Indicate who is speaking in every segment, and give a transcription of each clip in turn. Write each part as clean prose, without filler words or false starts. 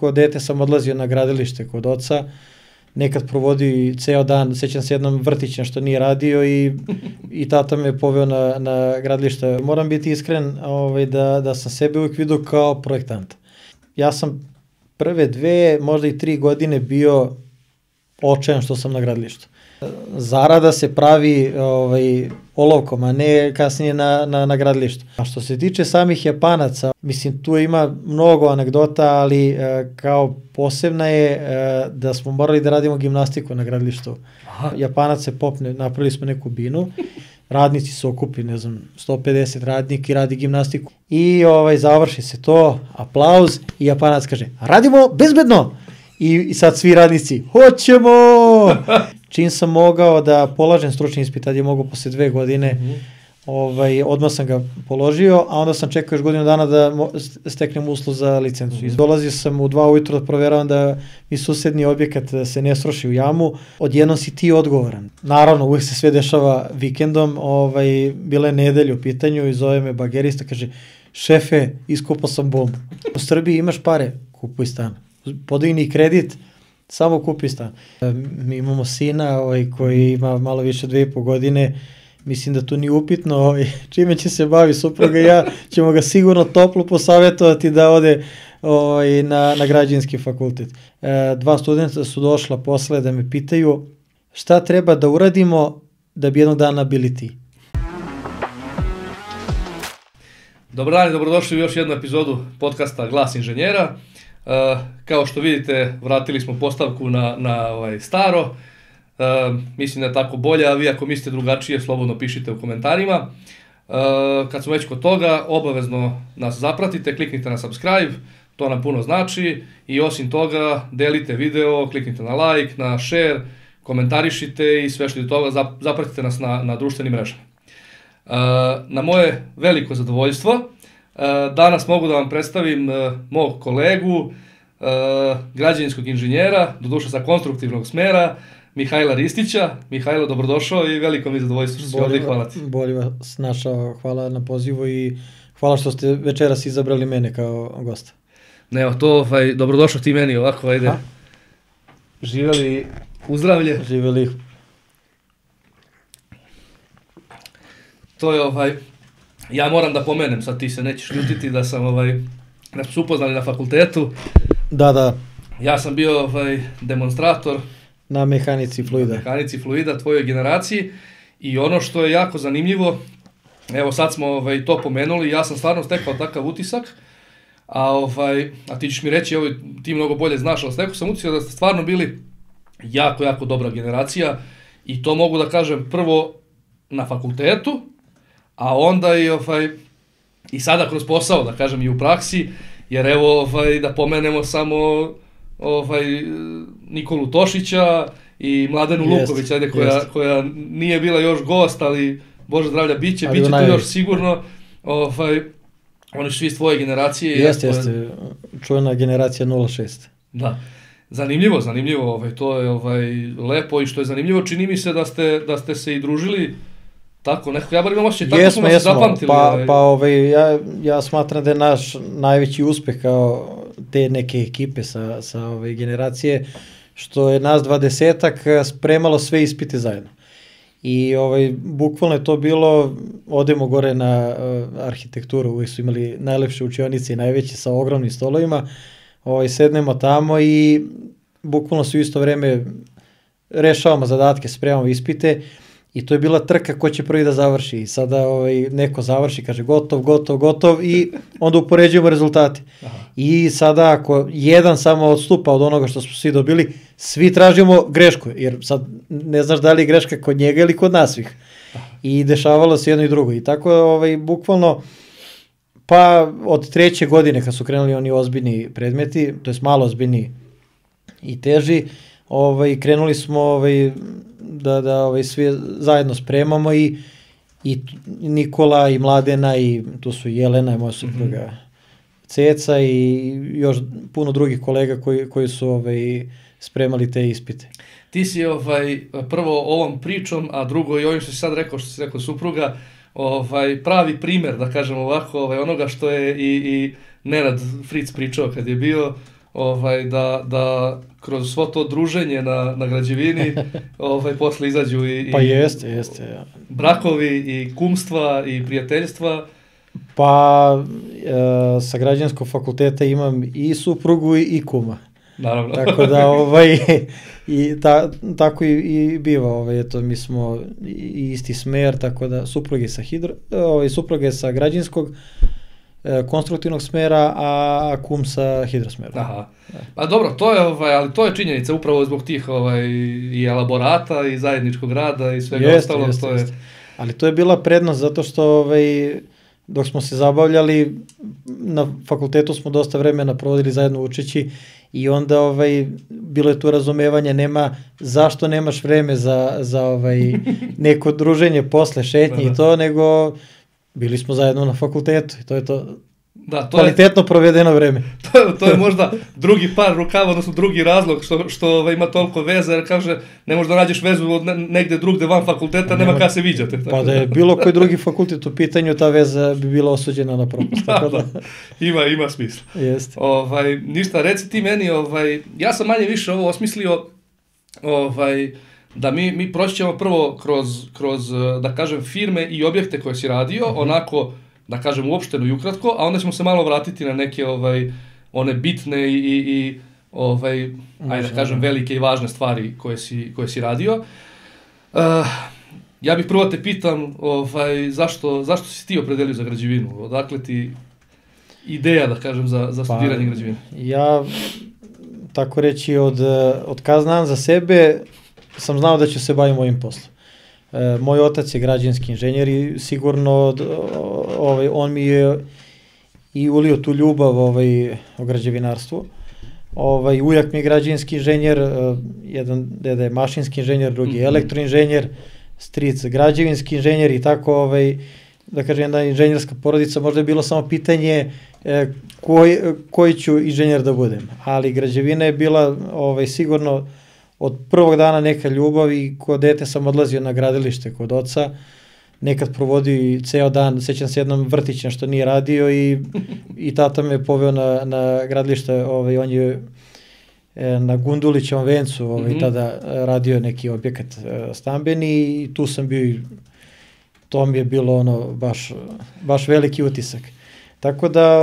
Speaker 1: ko dete sam odlazio na gradilište kod oca, nekad provodio i ceo dan, sećam se jednom vrtićem što nije radio i tata me poveo na gradilište. Moram biti iskren da sam sebe uvijek vidio kao projektant. Ja sam prve 2, možda i 3 godine bio očajan što sam na gradilištu. Zarada se pravi olovkom, a ne kasnije na gradilištu. A što se tiče samih Japanaca, mislim tu ima mnogo anegdota, ali kao posebna je da smo morali da radimo gimnastiku na gradilištu. Japanac se popne, napravili smo neku binu, radnici se okupi, ne znam, 150 radnika i radi gimnastiku. I završi se to, aplauz i Japanac kaže, radimo bezbedno! I sad svi radnici, hoćemo! Čim sam mogao da polažem stručni ispit, tad je mogao posle 2 godine, odmah sam ga položio, a onda sam čekao još godinu dana da steknem uslov za licencu. Dolazio sam u 2 ujutro da proveravam da mi susedni objekat se ne sruši u jamu, odjednom si ti odgovoran. Naravno, uvijek se sve dešava vikendom, bila je nedelja u pitanju i zove me bagerista, kaže, šefe, iskopao sam bombu. U Srbiji imaš pare, kupuj stan. Podigni kredit, samo kupi stan. Mi imamo sina koji ima malo više 2,5 godine, mislim da to nije upitno, čime će se bavi supruga i ja, ćemo ga sigurno toplo posavjetovati da ode na građevinski fakultet. 2 studenta su došla posle da me pitaju šta treba da uradimo da bi jednog dana bili ti.
Speaker 2: Dobar dan i dobrodošli u još jednu epizodu podcasta Glas inženjera. Kao što vidite, vratili smo postavku na staro. Mislim da je tako bolje, a vi ako mislite drugačije, slobodno pišite u komentarima. Kad smo već kod toga, obavezno nas zapratite, kliknite na subscribe, to nam puno znači i osim toga delite video, kliknite na like, na share, komentarišite i sve što je toga, zapratite nas na društvenim mrežama. Na moje veliko zadovoljstvo, danas mogu da vam predstavim mog kolegu, građevinskog inženjera, doduše sa konstruktivnog smera, Mihajla Ristića. Mihajlo, dobrodošao i veliko mi zadovoljstvo što si ovdje, hvala ti.
Speaker 1: Bolje vas našao, hvala na pozivu i hvala što ste večeras izabrali mene kao gosta.
Speaker 2: Ne, to, dobrodošao ti meni, ovako, ajde. Živjeli uzdravlje.
Speaker 1: Živjeli.
Speaker 2: To je, ja moram da pomenem, sad ti se nećeš ljutiti da sam, da smo upoznali na fakultetu.
Speaker 1: Da.
Speaker 2: Ja sam bio demonstrator
Speaker 1: na mehanici fluida.
Speaker 2: Na mehanici fluida, tvojoj generaciji i ono što je jako zanimljivo, evo sad smo to pomenuli, ja sam stvarno stekao takav utisak, a ti ćeš mi reći, evo ti mnogo bolje znaš, ali stekao sam utisak da ste stvarno bili jako, jako dobra generacija i to mogu da kažem prvo na fakultetu, a onda i sada kroz posao, da kažem i u praksi, jer evo da pomenemo samo Nikolu Tošića i Mladenu Luković, koja nije bila još gost, ali Bože zdravlja biće tu još sigurno. Oni su svi iz tvoje generacije.
Speaker 1: Jeste, čuvena generacija 06.
Speaker 2: Da, zanimljivo, to je lepo i što je zanimljivo, čini mi se da ste se i družili tako, nekako, ja bar imam osjećaj, tako smo se zapamtili.
Speaker 1: Ja smatram da je naš najveći uspeh kao te neke ekipe sa generacije, što je nas 20-ak spremalo sve ispite zajedno. I bukvalno je to bilo, odemo gore na arhitekturu, uvijek su imali najlepše učionice i najveće sa ogromnim stolovima, sednemo tamo i bukvalno su isto vreme rešavamo zadatke, spremamo ispite. I to je bila trka ko će prvi da završi. I sada neko završi, kaže gotov i onda upoređujemo rezultate. Aha. I sada ako jedan samo odstupa od onoga što smo svi dobili, svi tražimo grešku. Jer sad ne znaš da li je greška kod njega ili kod nas svih. Aha. I dešavalo se jedno i drugo. I tako bukvalno pa od 3. godine kad su krenuli oni ozbiljni predmeti, to je malo ozbiljni i teži, krenuli smo da svi zajedno spremamo i Nikola i Mladena i tu su Jelena i moja supruga Ceca i još puno drugih kolega koji su spremali te ispite.
Speaker 2: Ti si prvo ovom pričom, a drugo i ovim što si sad rekao, što si rekao supruga, pravi primjer, da kažem ovako, onoga što je i Nenad Fritz pričao kad je bio, da kroz svo to druženje na građevini posle izađu i
Speaker 1: Pa jeste. Ja.
Speaker 2: brakovi i kumstva i prijateljstva.
Speaker 1: Pa sa građanskog fakulteta imam i suprugu i kuma.
Speaker 2: Naravno.
Speaker 1: Tako da tako i biva, eto, mi smo isti smer, tako da supruga je sa građanskog konstruktivnog smera, a kum sa hidrosmera.
Speaker 2: Aha. Pa dobro, to je ali to je činjenica upravo zbog tih i elaborata i zajedničkog rada i svega ostalog.
Speaker 1: Ali to je bila prednost zato što dok smo se zabavljali na fakultetu smo dosta vremena provodili zajedno učeći i onda bilo je tu razumevanje, nema zašto nemaš vreme za neko druženje posle šetnje i to, nego bili smo zajedno na fakultetu i to je to.
Speaker 2: Da,
Speaker 1: kvalitetno provedeno vreme.
Speaker 2: To je možda drugi par rukava, odnosno drugi razlog što ima toliko veze, jer kaže ne možda nađeš vezu negde drugde van fakulteta, nema kada se viđate.
Speaker 1: Pa da je bilo koji drugi fakultet u pitanju, ta veza bi bila osuđena na propust.
Speaker 2: Da. Ima smisla.
Speaker 1: Jeste.
Speaker 2: Ništa, reci ti meni, ja sam manje više ovo osmislio, da mi proći ćemo prvo kroz, da kažem, firme i objekte koje si radio, onako, da kažem, uopšteno i ukratko, a onda ćemo se malo vratiti na neke one bitne i ajde da kažem, velike i važne stvari koje si radio. Ja bih prvo te pitam, zašto si ti opredelio za građevinu? Odakle ti ideja, da kažem, za studiranje građevine?
Speaker 1: Ja, tako reći, od kad znam za sebe, sam znao da ću se baviti ovim poslom. Moj otac je građevinski inženjer i sigurno on mi je i ulio tu ljubav o građevinarstvu. Ujak mi je građevinski inženjer, jedan deda je mašinski inženjer, drugi je elektroinženjer, stric građevinski inženjer i tako, da kažem, jedna inženjerska porodica. Možda je bilo samo pitanje koji ću inženjer da budem, ali građevina je bila sigurno od prvog dana neka ljubav i kod dete sam odlazio na gradilište kod oca, nekad provodio ceo dan, sećam se jednom vrtićem što nije radio i tata me poveo na gradilište, on je na Gundulićevom vencu tada radio neki objekat stambeni i tu sam bio i to mi je bilo baš veliki utisak. Tako da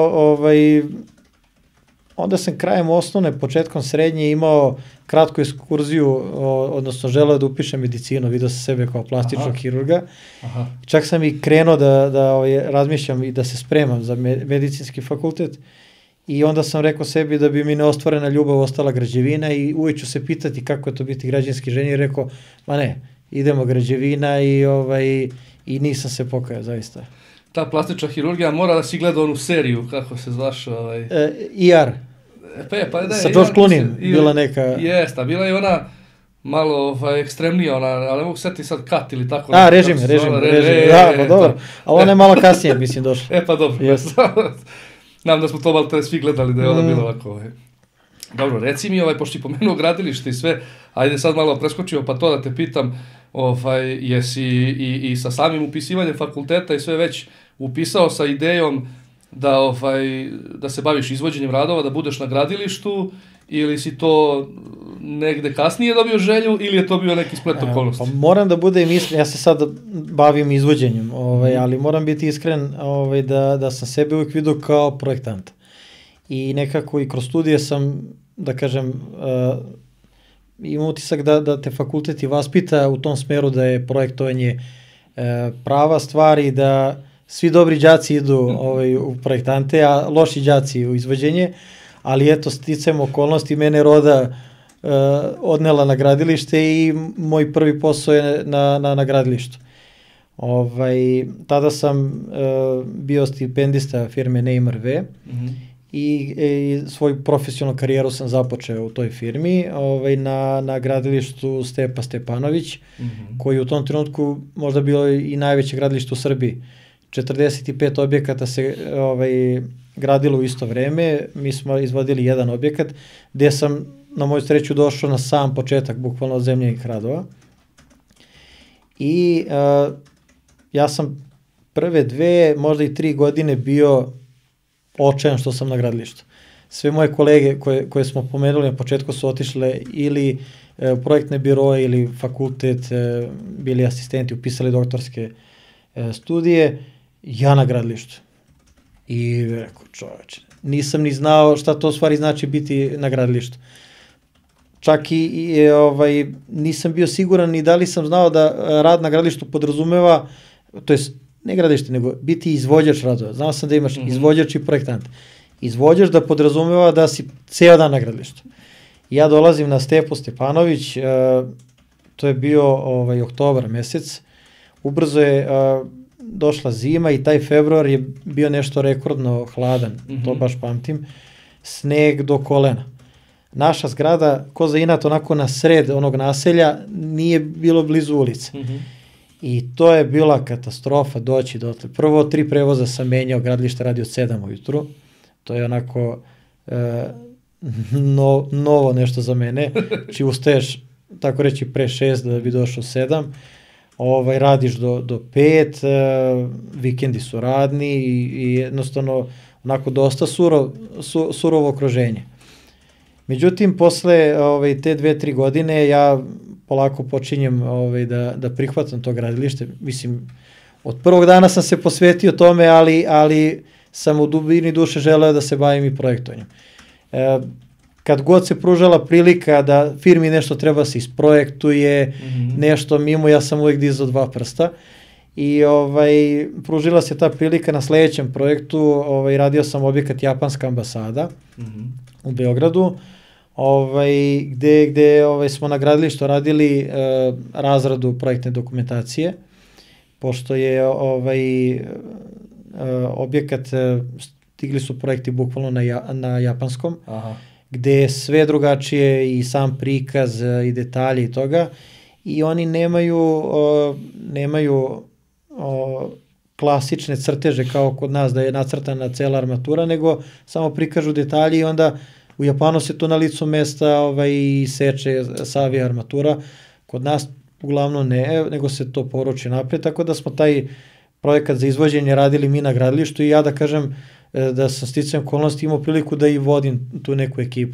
Speaker 1: onda sam krajem osnovne, početkom srednje imao kratku ekskurziju, odnosno želeo da upišem medicinu, vidio sam sebe kao plastičnog hirurga. Čak sam i krenuo da razmišljam i da se spremam za medicinski fakultet i onda sam rekao sebi da bi mi neostvarena ljubav ostala građevina i uvijek ću se pitati kako je to biti građevinski inženjer. Rekao, ma ne, idemo građevina i nisam se pokajao, zaista.
Speaker 2: Ta plastična hirurgija, mora da si gledao onu seriju, kako se zvaš?
Speaker 1: ER. Sa George Clooneyem bila neka...
Speaker 2: Jeste, bila je ona malo ekstremnija, ali ne mogu setiti sad Kat ili tako.
Speaker 1: Režim. Da, pa dobro. Ali ona je malo kasnije, mislim, došla.
Speaker 2: Pa dobro. Znam da smo to malo svi gledali, da je ona bila ovako. Dobro, reci mi, pošto si pomenuo gradilište i sve, ajde sad malo preskočio pa to da te pitam, jesi i sa samim upisivanjem fakulteta i sve već upisao sa idejom da se baviš izvođenjem radova, da budeš na gradilištu, ili si to negde kasnije dobio želju, ili je to bio neki splet okolnosti?
Speaker 1: Pa moram da budem iskren, ja se sad bavim izvođenjem, ali moram biti iskren da sam sebe uvijek vidio kao projektant. I nekako i kroz studije sam, da kažem, imam utisak da te fakultet i vaspita u tom smeru da je projektovanje prava stvar i da svi dobri đaci idu u projektante, a loši đaci u izvođenje, ali eto, sticajem okolnosti, mene roda odnela na gradilište i moj prvi posao je na gradilištu. Tada sam bio stipendista firme Neymar V i svoju profesionalnu karijeru sam započeo u toj firmi na gradilištu Stepa Stepanović, koji u tom trenutku možda bilo i najveće gradilište u Srbiji. 45 objekata se gradilo u isto vreme, mi smo izvodili jedan objekat, gde sam na moju sreću došao na sam početak, bukvalno od zemljenih radova. I ja sam prve 2, možda i 3 godine bio očajan što sam na gradilištu. sve moje kolege koje smo pomenuli na početku su otišle ili projektne biroje ili fakultet, bili asistenti, upisali doktorske studije, ja na gradilištu. I rekao, čoveče, nisam ni znao šta to u stvari znači biti na gradilištu. Čak nisam bio siguran ni da li sam znao da rad na gradilištu podrazumeva, to jest ne gradilište, nego biti izvođač radova. Znao sam da imaš izvođač i projektant. Izvođač da podrazumeva da si ceo dan na gradilištu. Ja dolazim na Stepu Stepanović, to je bio oktobar mesec, ubrzo je došla zima i taj februar je bio nešto rekordno hladan, to baš pamtim, sneg do kolena. Naša zgrada, ko za inat, onako na sred onog naselja, nije bilo blizu ulice. I to je bila katastrofa doći dotle. Prvo 3 prevoza sam menjao, gradilište radi od 7 ujutru, to je onako novo nešto za mene, či ustaješ, tako reći, pre 6 da bi došao 7, radiš do 5, vikendi su radni i jednostavno onako dosta surovo okruženje. Međutim, posle te 2-3 godine ja polako počinjem da prihvatam to gradilište. Mislim, od prvog dana sam se posvetio tome, ali sam u dubini duše želeo da se bavim i projektovanjem. Kad god se pružala prilika da firmi nešto treba se isprojektuje, nešto mimo, ja sam uvek dizao 2 prsta. I pružila se ta prilika na sledećem projektu, radio sam objekat Japanska ambasada u Beogradu, gde smo na gradilištu radili razradu projektne dokumentacije, pošto je objekat, stigli su projekti bukvalno na japanskom, gde je sve drugačije i sam prikaz i detalje i toga, i oni nemaju klasične crteže kao kod nas da je nacrtana cela armatura, nego samo prikažu detalje i onda u Japanu se to na licu mesta i seče, savija armatura. Kod nas uglavnom ne, nego se to poruči napred, tako da smo taj projekat za izvođenje radili mi na gradilištu i ja da kažem da sam sticajem okolnosti imao priliku da i vodim tu neku ekipu.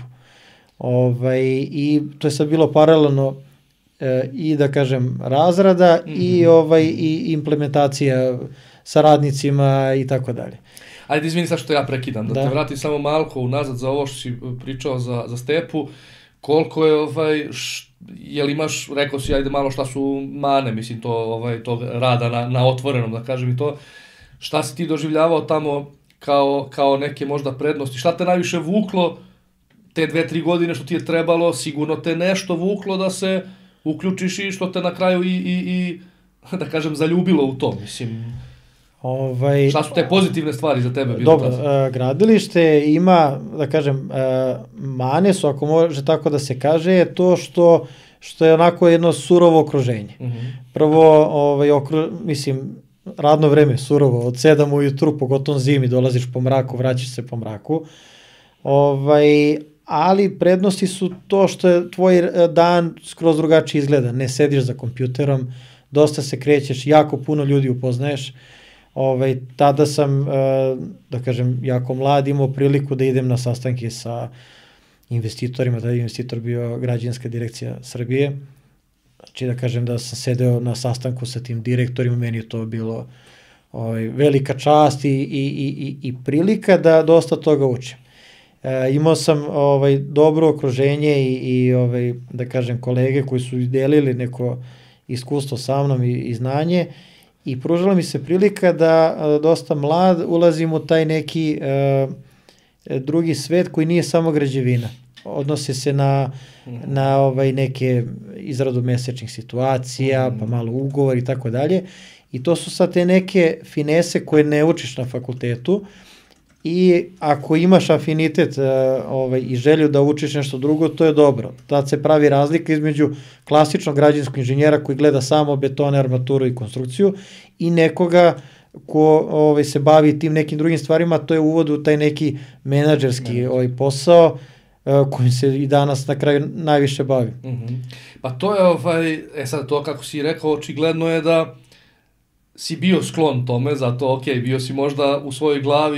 Speaker 1: I to je sad bilo paralelno i da kažem razrada i implementacija sa radnicima i tako dalje.
Speaker 2: Ajde, izvini sad što ja prekidam, da te vratim samo malko unazad za ovo što si pričao za Stepu. Koliko je, jel imaš, rekao si, ajde malo šta su mane, mislim, tog rada na otvorenom, da kažem i to. Šta si ti doživljavao tamo kao neke možda prednosti? Šta te najviše vuklo te 2-3 godine što ti je trebalo? Sigurno te nešto vuklo da se uključiš i što te na kraju i da kažem, zaljubilo u to, mislim. Šta su te pozitivne stvari za tebe?
Speaker 1: Dobro, gradilište ima, da kažem, mane su, ako može tako da se kaže, je to što je onako jedno surovo okruženje. Prvo, mislim, radno vreme surovo, od 7 ujutru, pogotovo zimi, dolaziš po mraku, vraćaš se po mraku. Ali prednosti su to što je tvoj dan skroz drugačije izgleda. Ne sediš za kompjuterom, dosta se krećeš, jako puno ljudi upoznaješ. Tada sam, da kažem, jako mlad, imao priliku da idem na sastanke sa investitorima, tada je investitor bio Građevinska direkcija Srbije. Znači da kažem da sam sedeo na sastanku sa tim direktorima, meni je to bilo velika čast i prilika da dosta toga učim. Imao sam dobro okruženje i da kažem kolege koji su delili neko iskustvo sa mnom i znanje i pružila mi se prilika da dosta mlad ulazim u taj neki drugi svet koji nije samo građevina. Odnose se na neke izradu mesečnih situacija, pa malo ugovor i tako dalje. I to su sad te neke finese koje ne učiš na fakultetu i ako imaš afinitet i želju da učiš nešto drugo, to je dobro. Tad se pravi razlika između klasičnog građevinskog inženjera koji gleda samo betone, armaturu i konstrukciju i nekoga ko se bavi tim nekim drugim stvarima, to je uvod u taj neki menadžerski posao kojim se i danas na kraju najviše bavi.
Speaker 2: Pa to je, sad to kako si rekao, očigledno je da si bio sklon tome, zato bio si možda u svojoj glavi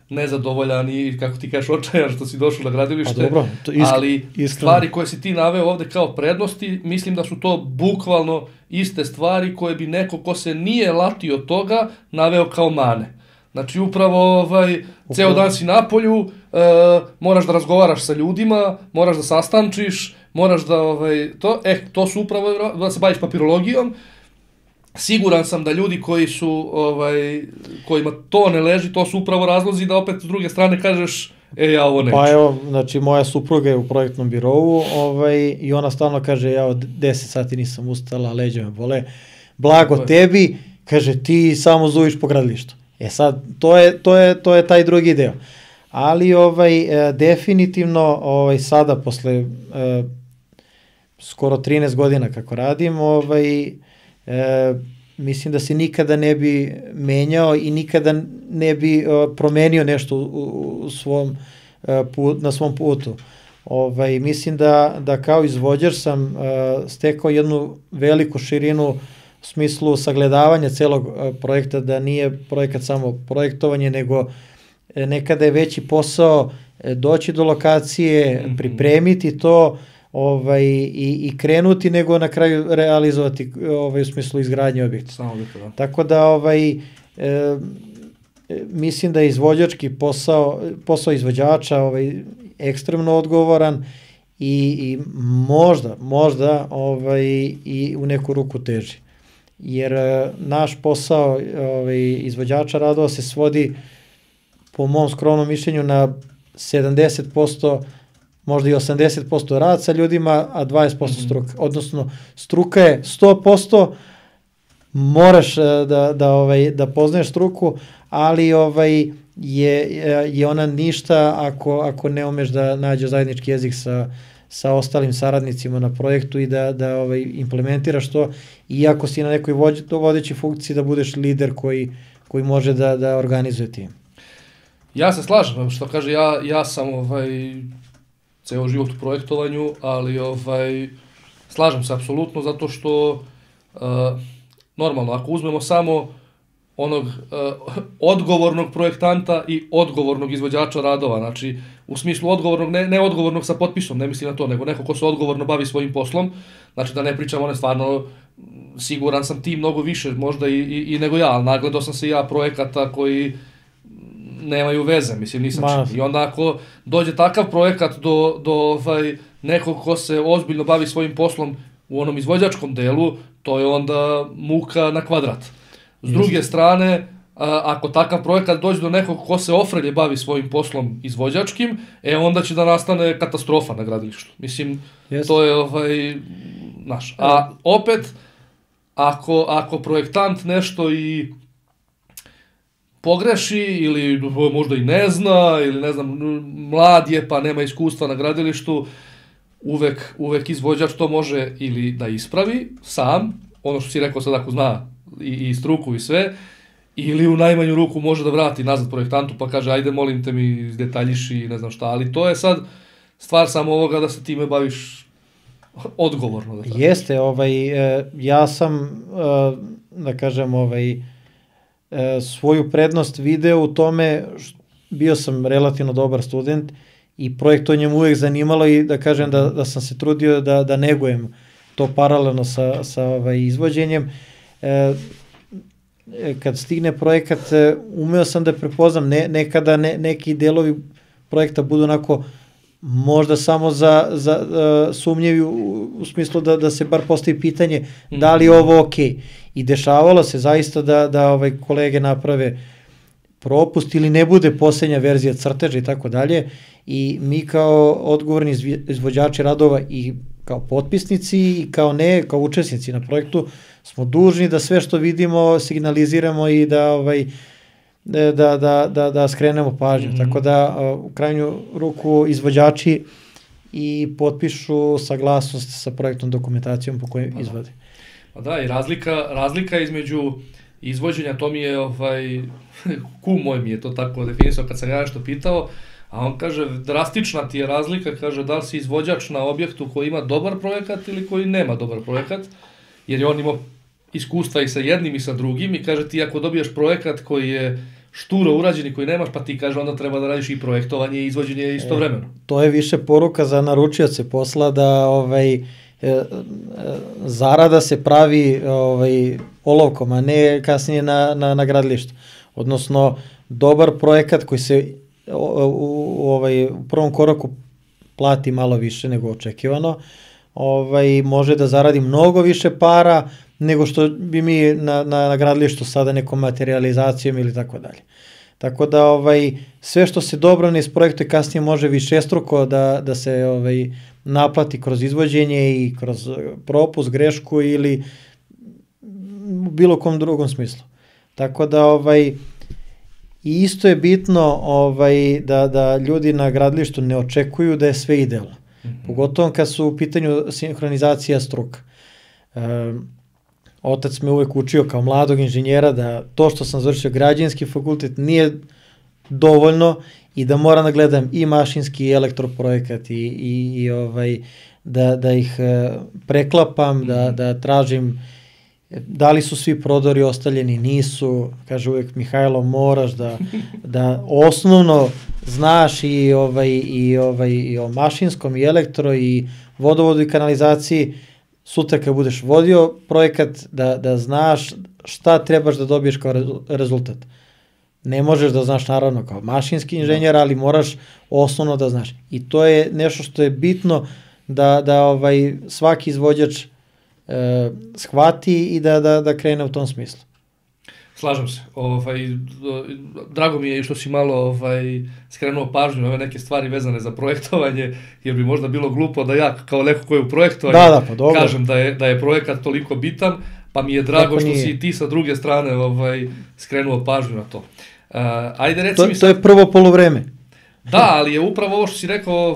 Speaker 2: nezadovoljan i, kako ti kažeš, očajan što si došao na gradilište.
Speaker 1: Pa dobro,
Speaker 2: ali stvari koje si ti naveo ovde kao prednosti, mislim da su to bukvalno iste stvari koje bi neko ko se nije latio toga naveo kao mane. Znači upravo ceo dan si na polju, moraš da razgovaraš sa ljudima, moraš da sastančiš, moraš da to su upravo da se baviš papirologijom. Siguran sam da ljudi koji su kojima to ne leži, to su upravo razlozi da opet s druge strane kažeš ja ovo neću.
Speaker 1: Pa evo, znači moja supruga je u projektnom birovu i ona stalno kaže ja od 10 sati nisam ustala, leđa me bole. Blago tebi, kaže ti samo zuviš po gradilištu. Sad, to je taj drugi deo. Ali definitivno sada posle skoro 13 godina kako radim, mislim da se nikada ne bi menjao i nikada ne bi promenio nešto na svom putu. Mislim da kao izvođač sam stekao jednu veliku širinu u smislu sagledavanja celog projekta, da nije projekat samo projektovanje, nego nekada je veći posao doći do lokacije, pripremiti to i krenuti, nego na kraju realizovati u smislu izgradnje objekta. Tako da mislim da je izvođački posao izvođača ekstremno odgovoran i možda i u neku ruku teži. Jer naš posao izvođača radova se svodi, po mom skromnom mišljenju, na 70%, možda i 80% rad sa ljudima, a 20% struka. Odnosno, struka je 100%, moraš da poznaješ struku, ali je ona ništa ako ne umeš da nađeš zajednički jezik sa ostalim saradnicima na projektu i da implementiraš to, i ako si na nekoj vodećoj funkciji da budeš lider koji može da organizuje tim.
Speaker 2: Ja se slažem, što kaže, ja sam ceo život u projektovanju, ali slažem se apsolutno, zato što normalno, ako uzmemo samo onog odgovornog projektanta i odgovornog izvođača radova, znači u smislu odgovornog, ne odgovornog sa potpisom, ne mislim na to, nego neko ko se odgovorno bavi svojim poslom, znači da ne pričam one stvarno, siguran sam ti mnogo više možda i nego ja, ali nagledao sam se ja projekata koji nemaju veze, mislim, nisam čin. I onda ako dođe takav projekat do nekog ko se ozbiljno bavi svojim poslom u onom izvođačkom delu, to je onda muka na kvadrat. S druge strane, ako takav projekat dođe do nekog ko se ofrelje bavi svojim poslom izvođačkim, onda će da nastane katastrofa na gradilištu. Mislim, to je naš. A opet, ako projektant nešto i pogreši ili možda i ne zna, ili ne znam, mlad je pa nema iskustva na gradilištu, uvek izvođač to može ili da ispravi sam, ono što si rekao sad ako zna i struku i sve, ili u najmanju ruku može da vrati nazad projektantu pa kaže ajde molim te mi detaljiši i ne znam šta, ali to je sad stvar samo ovoga da se time baviš odgovorno.
Speaker 1: Jeste, ja sam, da kažem, svoju prednost video u tome, bio sam relativno dobar student i projektovanje me uvek zanimalo i da kažem da sam se trudio da negujem to paralelno sa izvođenjem. Kad stigne projekat, umeo sam da prepoznam, nekada neki delovi projekta budu onako možda samo za sumnjevi u smislu da se bar postavi pitanje da li je ovo okej. I dešavalo se zaista da kolege naprave propust ili ne bude posljednja verzija crteža i tako dalje, i mi kao odgovorni izvođači radova i kao potpisnici i kao učesnici na projektu smo dužni da sve što vidimo signaliziramo i da skrenemo pažnju. Tako da u krajnju ruku izvođači i potpišu saglasnost sa projektnom dokumentacijom po kojoj izvode.
Speaker 2: Pa da, i razlika između izvođenja, to mi je kum moj mi je to tako definisao kad sam ja nešto pitao, a on kaže drastična ti je razlika, kaže da li si izvođač na objektu koji ima dobar projekat ili koji nema dobar projekat, jer je on imao iskustva i sa jednim i sa drugim i kaže ti ako dobiješ projekat koji je šturo urađen i koji nemaš, pa ti kaže onda treba da radiš i projektovanje i izvođenje istovremeno.
Speaker 1: To je više poruka za naručioce posla da zarada se pravi olovkom, a ne kasnije na gradilištu. Odnosno, dobar projekat koji se u prvom koraku plati malo više nego očekivano, može da zaradi mnogo više para nego što bi mi na gradilištu sada nekom materializacijom ili tako dalje. Tako da sve što se dobro ne isprojektuje kasnije može višestruko da se naplati kroz izvođenje i kroz propust, grešku ili u bilo kom drugom smislu. Tako da i isto je bitno da ljudi na gradilištu ne očekuju da je sve idealno. Pogotovo kad su u pitanju sinhronizacija struka. Otac me uvek učio kao mladog inženjera da to što sam završio građevinski fakultet nije dovoljno i da moram da gledam i mašinski i elektroprojektat i da ih preklapam, da tražim da li su svi prodori ostavljeni, nisu, kaže uvek Mihajlo, moraš da osnovno znaš i o mašinskom i elektro i vodovodu i kanalizaciji, sutra kad budeš vodio projekat da znaš šta trebaš da dobiješ kao rezultat. Ne možeš da znaš naravno kao mašinski inženjer, ali moraš osnovno da znaš. I to je nešto što je bitno da svaki izvođač shvati i da krene u tom smislu.
Speaker 2: Slažem se. Drago mi je što si malo skrenuo pažnju na ove neke stvari vezane za projektovanje, jer bi možda bilo glupo da ja kao neko ko je u projektovanju kažem da je projekat toliko bitan, pa mi je drago što si ti sa druge strane skrenuo pažnju na to. Ajde reci mi sad...
Speaker 1: To je prvo poluvreme.
Speaker 2: Da, ali je upravo ovo što si rekao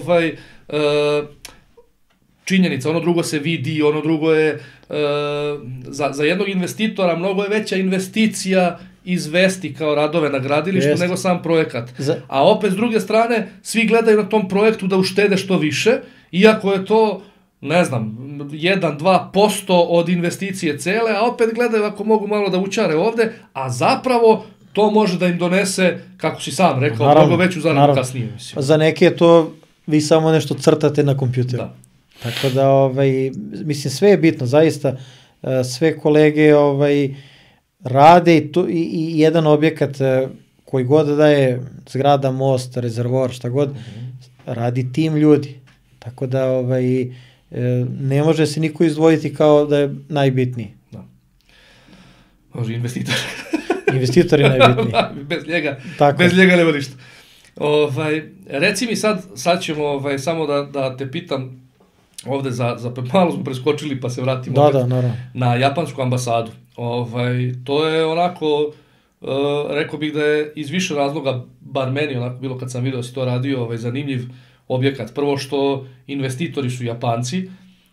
Speaker 2: činjenica, ono drugo se vidi, ono drugo je za jednog investitora mnogo je veća investicija izvesti kao radove na gradilištu nego sam projekat. A opet s druge strane svi gledaju na tom projektu da uštede što više, iako je to, ne znam, 1-2% od investicije cele, a opet gledaju ako mogu malo da učare ovde, a zapravo to može da im donese, kako si sam rekao, mnogo veću zaradu kasnije.
Speaker 1: Za neke je to, vi samo nešto crtate na kompjuteru. Da. Tako da, mislim, sve je bitno, zaista, sve kolege rade i jedan objekat koji god da je zgrada, most, rezervoar, šta god, radi tim ljudi. Tako da, ne može se niko izdvojiti kao da je najbitniji.
Speaker 2: Da. Može investitor.
Speaker 1: Investitor je najbitniji.
Speaker 2: Bez njega nema ništa. Reci mi sad ćemo samo da te pitam, ovde malo smo preskočili pa se vratimo na japansku ambasadu. To je onako, rekao bih da je iz više razloga, bar meni onako bilo kad sam vidio da si to radio, zanimljiv objekat. Prvo što investitori su Japanci,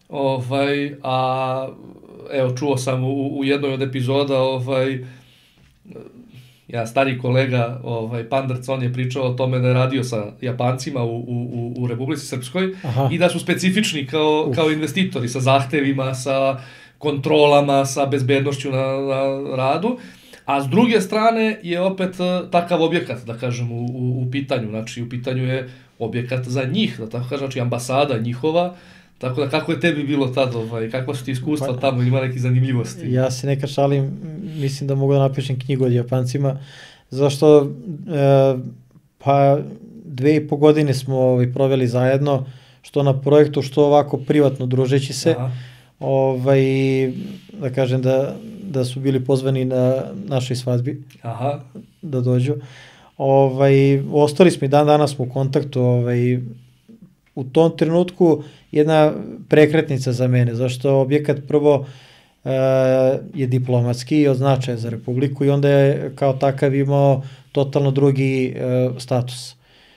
Speaker 2: a evo čuo sam u jednoj od epizoda ja stari kolega Pandrc, on je pričao o tome da je radio sa Japancima u Republici Srpskoj i da su specifični kao investitori sa zahtevima, sa kontrolama, sa bezbednošću na radu, a s druge strane je opet takav objekat, da kažem, u pitanju. Znači, u pitanju je objekat za njih, da tako kažem, znači ambasada njihova. Tako da, kako je tebi bilo tada, kakva su ti iskustva tamo, ima neke zanimljivosti?
Speaker 1: Ja se nekad šalim, mislim da mogu da napišem knjigu od Japancima, zašto 2,5 godine smo proveli zajedno, što na projektu, što ovako privatno družeći se, da kažem da su bili pozvani na našoj svadbi, da dođu. Ostali smo i danas smo u kontaktu, u tom trenutku jedna prekretnica za mene, zašto objekat prvo je diplomatski i od značaja za Republiku i onda je kao takav imao totalno drugi status.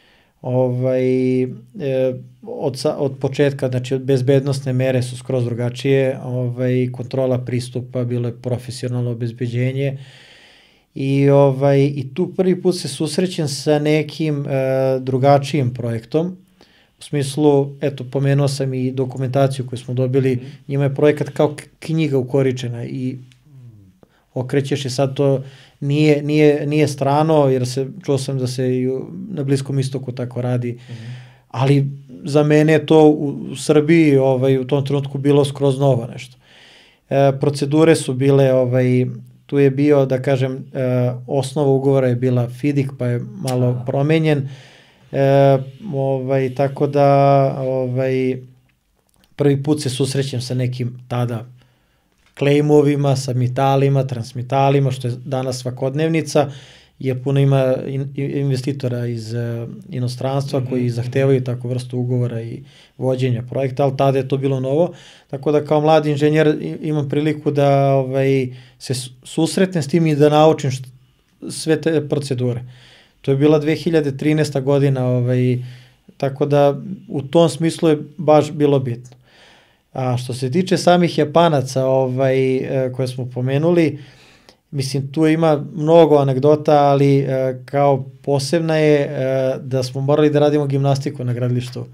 Speaker 1: Od početka, znači bezbednosne mere su skroz drugačije, kontrola pristupa, bilo je profesionalno obezbeđenje i tu prvi put se susrećem sa nekim drugačijim projektom. U smislu, eto, pomenuo sam i dokumentaciju koju smo dobili, njima je projekat kao knjiga ukoričena i okrećeš i sad to nije strano, jer čuo sam da se i na Bliskom istoku tako radi, ali za mene je to u Srbiji u tom trenutku bilo skroz novo nešto. Procedure su bile, tu je bio, da kažem, osnova ugovora je bila FIDIC, pa je malo promenjen, tako da prvi put se susrećem sa nekim tada klejmovima, sa mitalima, transmitalima, što je danas svakodnevnica, jer puno ima investitora iz inostranstva koji zahtevaju takvu vrstu ugovora i vođenja projekta, ali tada je to bilo novo, tako da kao mladi inženjer imam priliku da se susretnem s tim i da naučim sve te procedure. To je bila 2013. godina, tako da u tom smislu je baš bilo bitno. A što se tiče samih Japanaca koje smo pomenuli, mislim, tu ima mnogo anegdota, ali kao posebna je da smo morali da radimo gimnastiku na gradilištu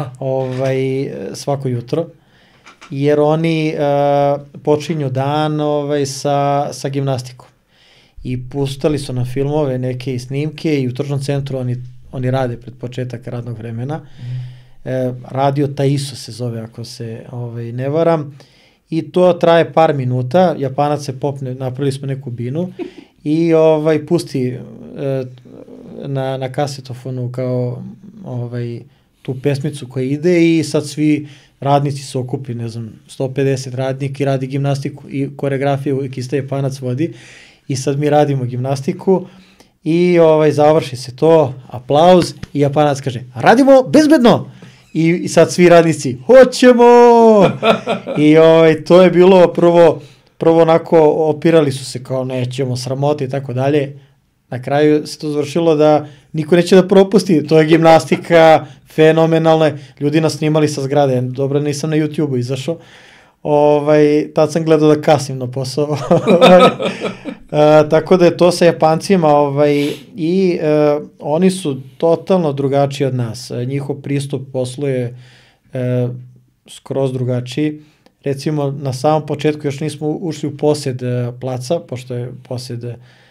Speaker 1: svako jutro, jer oni počinju dan sa gimnastikom. I pustali su na filmove neke i snimke i u tržnom centru oni rade pred početak radnog vremena. Radio Taiso se zove, ako se ne varam. I to traje par minuta, Japanac se popne, napravili smo neku binu i pusti na kasetofonu kao tu pesmicu koja ide i sad svi radnici se okupi, ne znam, 150 radnika i radi gimnastiku i koreografiju uvijek ista Japanac vodi i sad mi radimo gimnastiku i završi se to, aplauz i Japanac kaže, radimo bezbedno! I sad svi radnici, hoćemo! I to je bilo prvo onako, opirali su se kao nećemo, sramote i tako dalje. Na kraju se to završilo da niko neće da propusti, to je gimnastika, fenomenalna, ljudi nas snimali sa zgrade, dobro nisam na YouTube-u izašao, tad sam gledao da kasnim na posao. Tako da je to sa Japancima i oni su totalno drugačiji od nas. Njihov pristup poslu je skroz drugačiji. Recimo, na samom početku još nismo ušli u posjed placa, pošto je posjed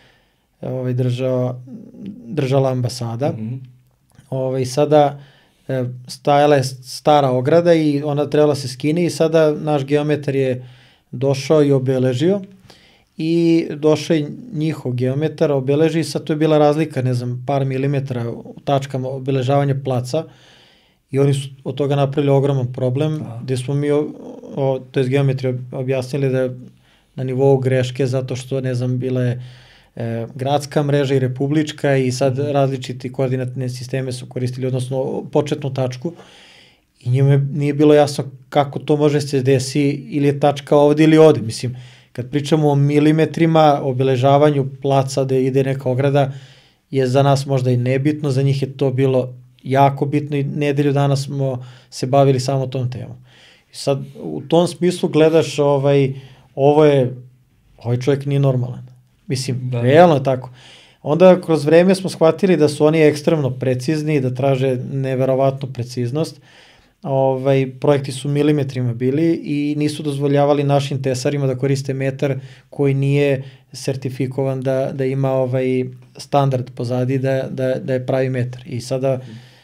Speaker 1: držala ambasada. Sada stajala je stara ograda i ona trebala se skine i sada naš geometar je došao i obeležio. I došao je njihov geometar, obeleži i sad to je bila razlika, ne znam, par milimetara u tačkama obeležavanja placa i oni su od toga napravili ogroman problem, gde smo mi, to je geometri objasnili da je na nivou greške zato što, ne znam, bila je gradska mreža i republička i sad različiti koordinatne sisteme su koristili, odnosno početnu tačku i njima nije bilo jasno kako to može se desi ili je tačka ovde ili ovde, mislim. Kad pričamo o milimetrima, obeležavanju placa da ide neka ograda, je za nas možda i nebitno, za njih je to bilo jako bitno i nedelju dana smo se bavili samo tom temom. I sad u tom smislu gledaš, ovaj čovjek nije normalan. Mislim, realno je tako. Onda kroz vreme smo shvatili da su oni ekstremno precizni i da traže neverovatnu preciznost. Projekti su milimetrima bili i nisu dozvoljavali našim tesarima da koriste metar koji nije sertifikovan da ima standard pozadi da je pravi metar. I sada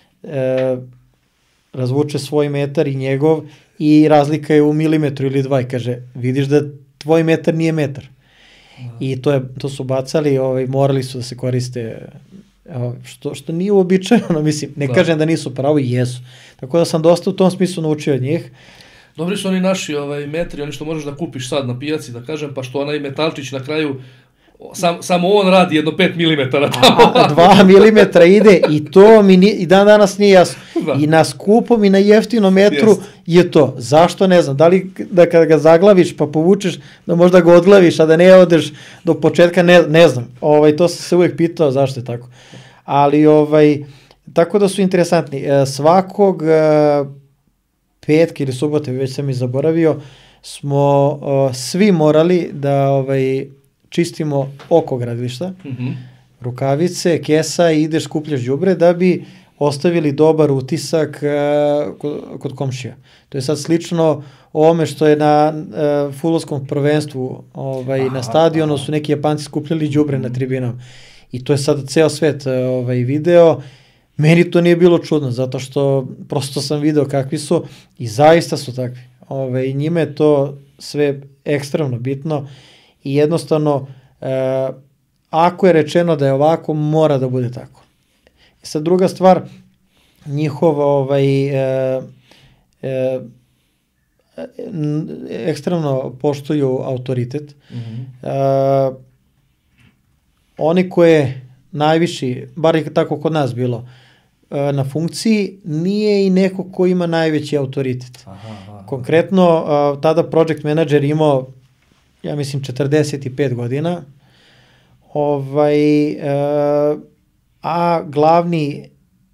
Speaker 1: razvuče svoj metar i njegov i razlika je u milimetru ili dva i kaže, vidiš da tvoj metar nije metar. I to su bacali, morali su da se koriste, što nije uobičajeno, mislim, ne kažem da nisu pravo i jesu. Tako da sam dosta u tom smislu naučio od njih.
Speaker 2: Dobri su oni naši metri, oni što možeš da kupiš sad na pijaci, da kažem, pa što onaj metalčić na kraju, samo on radi jedno 5 mm tamo. 2
Speaker 1: mm ide i to mi i dan danas nije jasno. I na skupom i na jeftinom metru je to. Zašto ne znam, da li da kada ga zaglaviš pa povučeš, da možda ga odglaviš, a da ne odeš do početka, ne znam. To sam se uvijek pitao zašto je tako. Ali tako da su interesantni. Svakog petka ili subote, već sam i zaboravio, smo svi morali da čistimo oko gradilišta, rukavice, kesa i ideš skupljaš đubre da bi ostavili dobar utisak kod komšija. To je sad slično ovome što je na fudbalskom prvenstvu na stadionu su neki Japanci skupljali đubre na tribinama. I to je sad ceo svet video. Meni to nije bilo čudno, zato što prosto sam video kakvi su i zaista su takvi. Njima je to sve ekstremno bitno i jednostavno ako je rečeno da je ovako, mora da bude tako. I sad druga stvar, njihov ekstremno poštuju autoritet. Oni koje najviši, bar je tako kod nas bilo, na funkciji nije i neko ko ima najveći autoritet. Konkretno, tada project manager imao, ja mislim, 45 godina, a glavni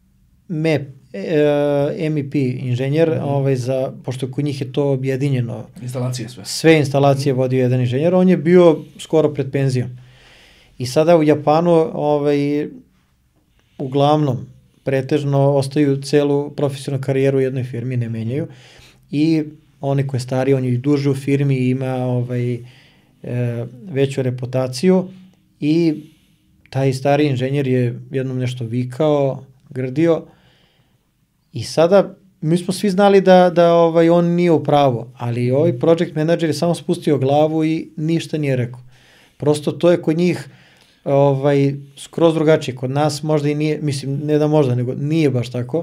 Speaker 1: MEP inženjer, pošto kod njih je to objedinjeno.
Speaker 2: Instalacije sve.
Speaker 1: Sve instalacije vodio jedan inženjer, on je bio skoro pred penzijom. I sada u Japanu uglavnom pretežno ostaju celu profesionalnu karijeru u jednoj firmi, ne menjaju. I oni koji je stariji, on je i duže u firmi i ima veću reputaciju i taj stari inženjer je jednom nešto vikao, grdio i sada mi smo svi znali da on nije u pravu, ali ovaj project manager je samo spustio glavu i ništa nije rekao. Prosto to je kod njih skroz drugačije. Kod nas možda i nije, mislim, ne da možda, nego nije baš tako.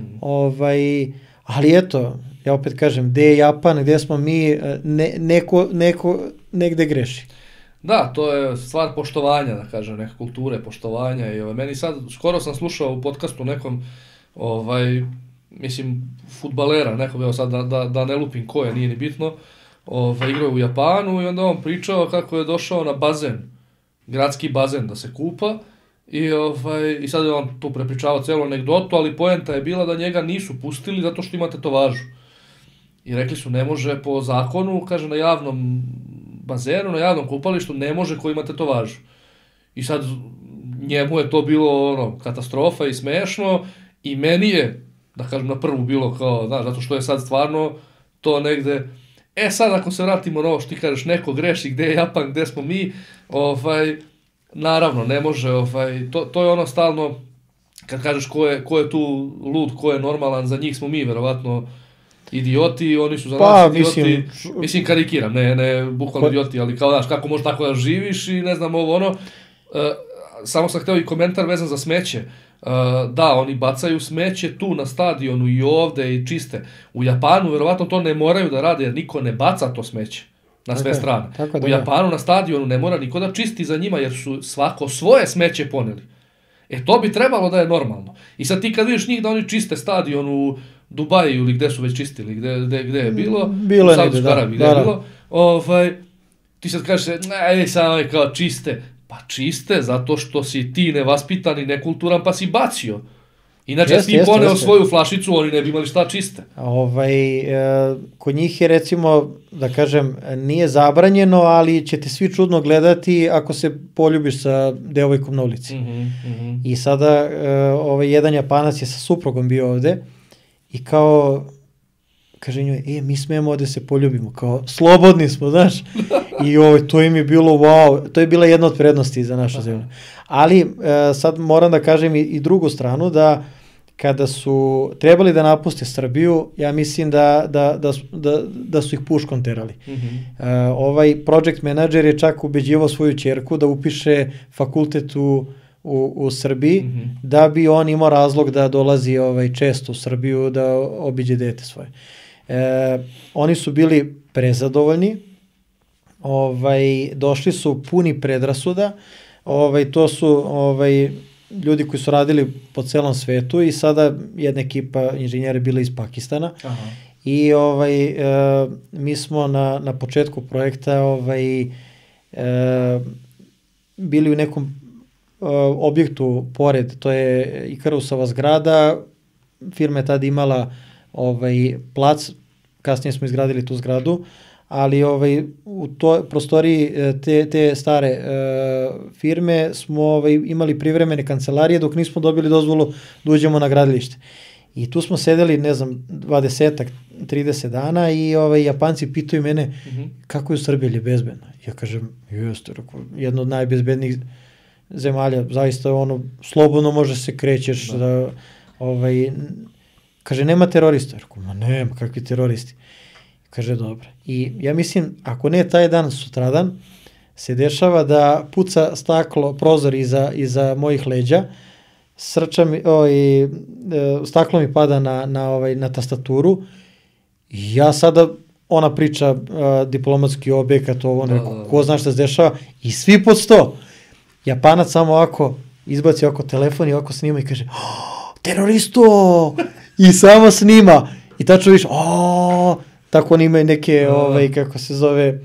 Speaker 1: Ali eto, ja opet kažem, gde je Japan, gde smo mi, neko negde greši.
Speaker 2: Da, to je stvar poštovanja, da kažem, neke kulture, poštovanja i meni sad, skoro sam slušao u podcastu nekom, mislim, fudbalera, nekog, evo sad da ne lupim ko je, nije ni bitno, igrao u Japanu i onda on pričao kako je došao na bazen, gradski bazen da se kupa i sad je on tu prepričavao celu anegdotu, ali poenta je bila da njega nisu pustili zato što ima tetovažu. I rekli su ne može po zakonu, kaže na javnom bazenu, na javnom kupalištu ne može ko ima tetovažu. I sad njemu je to bilo katastrofa i smešno i meni je, da kažem na prvu bilo kao, znaš, zato što je sad stvarno to negde. Sad ako se vratimo na ovo što ti kažeš, neko greši, gde je Japan, gde smo mi, naravno, ne može, to je ono stalno, kad kažeš ko je tu lud, ko je normalan, za njih smo mi, verovatno, idioti, oni su za nas idioti, mislim karikiram, ne bukvalno idioti, ali kao, znaš, kako možeš tako da živiš i ne znam samo sam hteo i komentar vezan za smeće. Da, oni bacaju smeće tu na stadionu i ovde i čiste. U Japanu verovatno to ne moraju da rade jer niko ne baca to smeće na sve strane. U Japanu na stadionu ne mora niko da čisti za njima jer su svako svoje smeće poneli. To bi trebalo da je normalno. I sad ti kad vidiš njih da oni čiste stadion u Dubaju ili gde su već čistili, gde je bilo, u Saudijskoj Arabiji gde je bilo, ti sad kažeš, sad kao čiste. Pa čiste, zato što si ti nevaspitan i nekulturan, pa si bacio. Inače, ti poneo svoju flašicu, oni ne bi imali šta čiste.
Speaker 1: Kod njih je, recimo, da kažem, nije zabranjeno, ali će te svi čudno gledati ako se poljubiš sa devojkom na ulici. I sada, jedan Japanac je sa suprugom bio ovde i kao, kaže njoj, mi smemo ovde se poljubimo, kao, slobodni smo, znaš. I to im je bilo wow, to je bila jedna od prednosti za našu zemlju. Ali sad moram da kažem i drugu stranu, da kada su trebali da napuste Srbiju, ja mislim da su ih puškom terali. Ovaj project manager je čak ubeđivao svoju ćerku da upiše fakultet u Srbiji, da bi on imao razlog da dolazi često u Srbiju da obiđe dete svoje. Oni su bili prezadovoljni, došli su puni predrasuda, to su ljudi koji su radili po celom svetu i sada jedna ekipa inženjera bila iz Pakistana. I mi smo na početku projekta bili u nekom objektu pored, to je Ikarusova zgrada, firma je tada imala plac, kasnije smo izgradili tu zgradu, ali u toj prostoriji te stare firme smo imali privremene kancelarije dok nismo dobili dozvolu da uđemo na gradilište. I tu smo sedeli, ne znam, 20-ak 30 dana i Japanci pitaju mene kako je u Srbiji, je bezbedno. Ja kažem, jeste, jedno od najbezbednijih zemalja, zaista slobodno može se krećeš, kaže, nema terorista. Rekao, ma nema, kakvi teroristi. Kaže, dobro. I ja mislim, ako ne taj dan, sutradan, se dešava da puca staklo, prozor iza mojih leđa, srča mi, staklo mi pada na tastaturu i ja sada, ona priča diplomatski objekat, ko zna šta se dešava, i svi pod 100. Japanac samo ovako izbaci ovako telefon i ovako snima i kaže, teroristo! I samo snima. I tačno viš, tako oni imaju neke, kako se zove,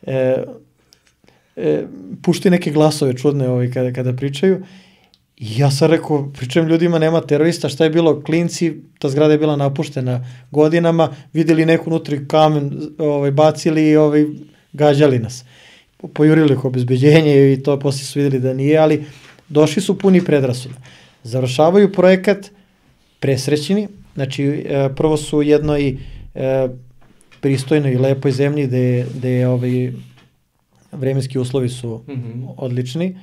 Speaker 1: pušti neke glasove čudne kada pričaju. I ja sam rekao, pričam ljudima, nema terorista, šta je bilo, klinci, ta zgrada je bila napuštena godinama, vidjeli neku nutri kamen, bacili i gađali nas. Pojurili ih obezbeđenje i to poslije su vidjeli da nije, ali došli su puni predrasuda. Završavaju projekat presrećeni, znači prvo su u jednoj pristojnoj i lepoj zemlji gde vremenski uslovi su odlični.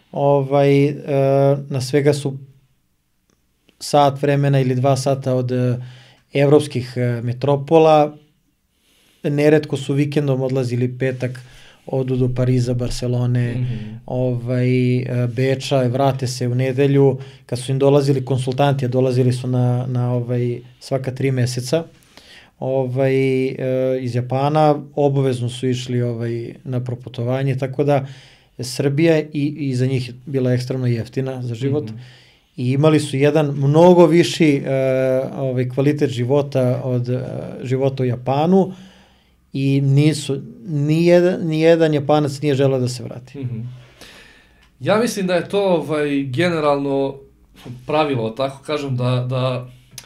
Speaker 1: Na svega su sat vremena ili 2 sata od evropskih metropola. Neretko su vikendom odlazili petak, odu do Pariza, Barcelone, Beča, vrate se u nedelju. Kad su im dolazili konsultanti, a dolazili su na svaka 3 meseca, iz Japana, obavezno su išli na proputovanje, tako da Srbija i za njih bila ekstremno jeftina za život i imali su jedan mnogo viši kvalitet života od života u Japanu i nijedan Japanac nije želeo da se vrati.
Speaker 2: Ja mislim da je to generalno pravilo, tako kažem, da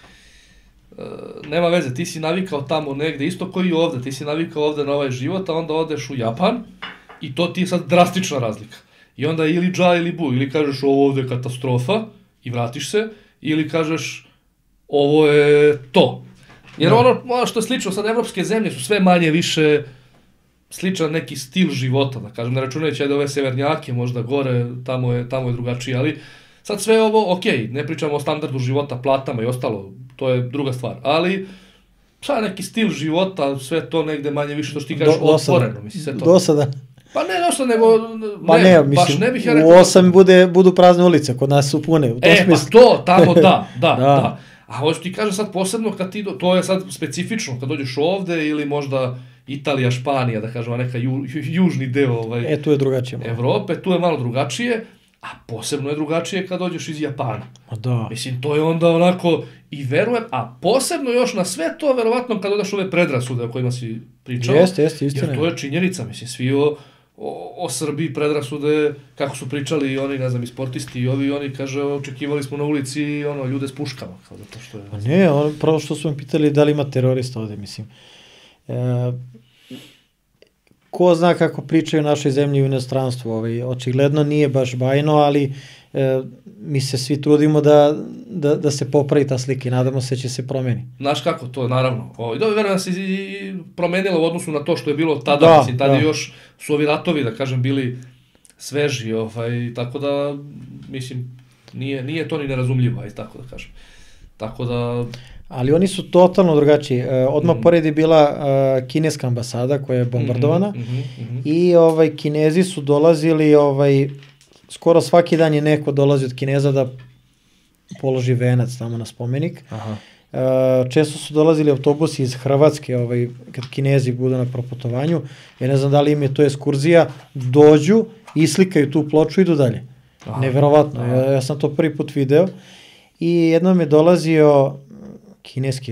Speaker 2: nema veze, ti si navikao tamo negde, isto koji i ovde, ti si navikao ovde na ovaj život, a onda odeš u Japan i to ti je sad drastična razlika. I onda ili dža ili bu, ili kažeš ovo ovde je katastrofa i vratiš se, ili kažeš ovo je to. Jer ono što je slično, sad evropske zemlje su sve manje više sličan neki stil života, da kažem, ne računajući da ove severnjake, možda gore, tamo je drugačije, ali sad sve ovo, okej, ne pričamo o standardu života, platama i ostalo, to je druga stvar, ali sad neki stil života, sve to negde manje više, što ti kažeš, otvoreno, mislim, sve to.
Speaker 1: Dosadan.
Speaker 2: Pa ne dosta, nego, baš ne bih ja rekao.
Speaker 1: U 8 budu prazne ulice, kod nas su pune.
Speaker 2: Pa to, tamo da. A hoću ti kažem sad posebno kad ti, to je sad specifično, kad dođeš ovde ili možda Italija, Španija, da kažemo, neka južni deo
Speaker 1: tu je drugačije.
Speaker 2: Evrope, tu je malo drugačije, a posebno je drugačije kad dođeš iz Japana.
Speaker 1: Da.
Speaker 2: Mislim, to je onda onako, i verujem, a posebno još na sve to, verovatno, kad dodaš ove predrasude o kojima si pričao.
Speaker 1: Jeste, istina.
Speaker 2: Jer to je činjenica, mislim, svi o Srbiji predrasude, kako su pričali i oni, ne znam, i sportisti i oni, kaže, očekivali smo na ulici ljude s puškama, kao zato što je...
Speaker 1: Ne, prvo što su mi pitali da li ima terorista ovde, mislim. Ko zna kako pričaju u našoj zemlji u inostranstvu, očigledno nije baš bajno, ali mi se svi trudimo da se popravi ta slika i nadamo se će se promeni.
Speaker 2: Znaš kako, to naravno. Verujem da se i promenilo u odnosu na to što je bilo tada, mislim, tada još su ovi ratovi, da kažem, bili sveži, tako da, mislim, nije to ni nerazumljivo, tako da kažem. Tako da...
Speaker 1: Ali oni su totalno drugačiji. Odmah pored je bila kineska ambasada koja je bombardovana i Kinezi su dolazili, skoro svaki dan je neko dolazi od Kineza da položi venac tamo na spomenik. Često su dolazili autobusi iz Hrvatske, kad Kinezi budu na proputovanju. Ja ne znam da li im je to ekskurzija, dođu, islikaju tu ploču i idu dalje. Neverovatno. Ja sam to prvi put video i jednom je dolazio kineski,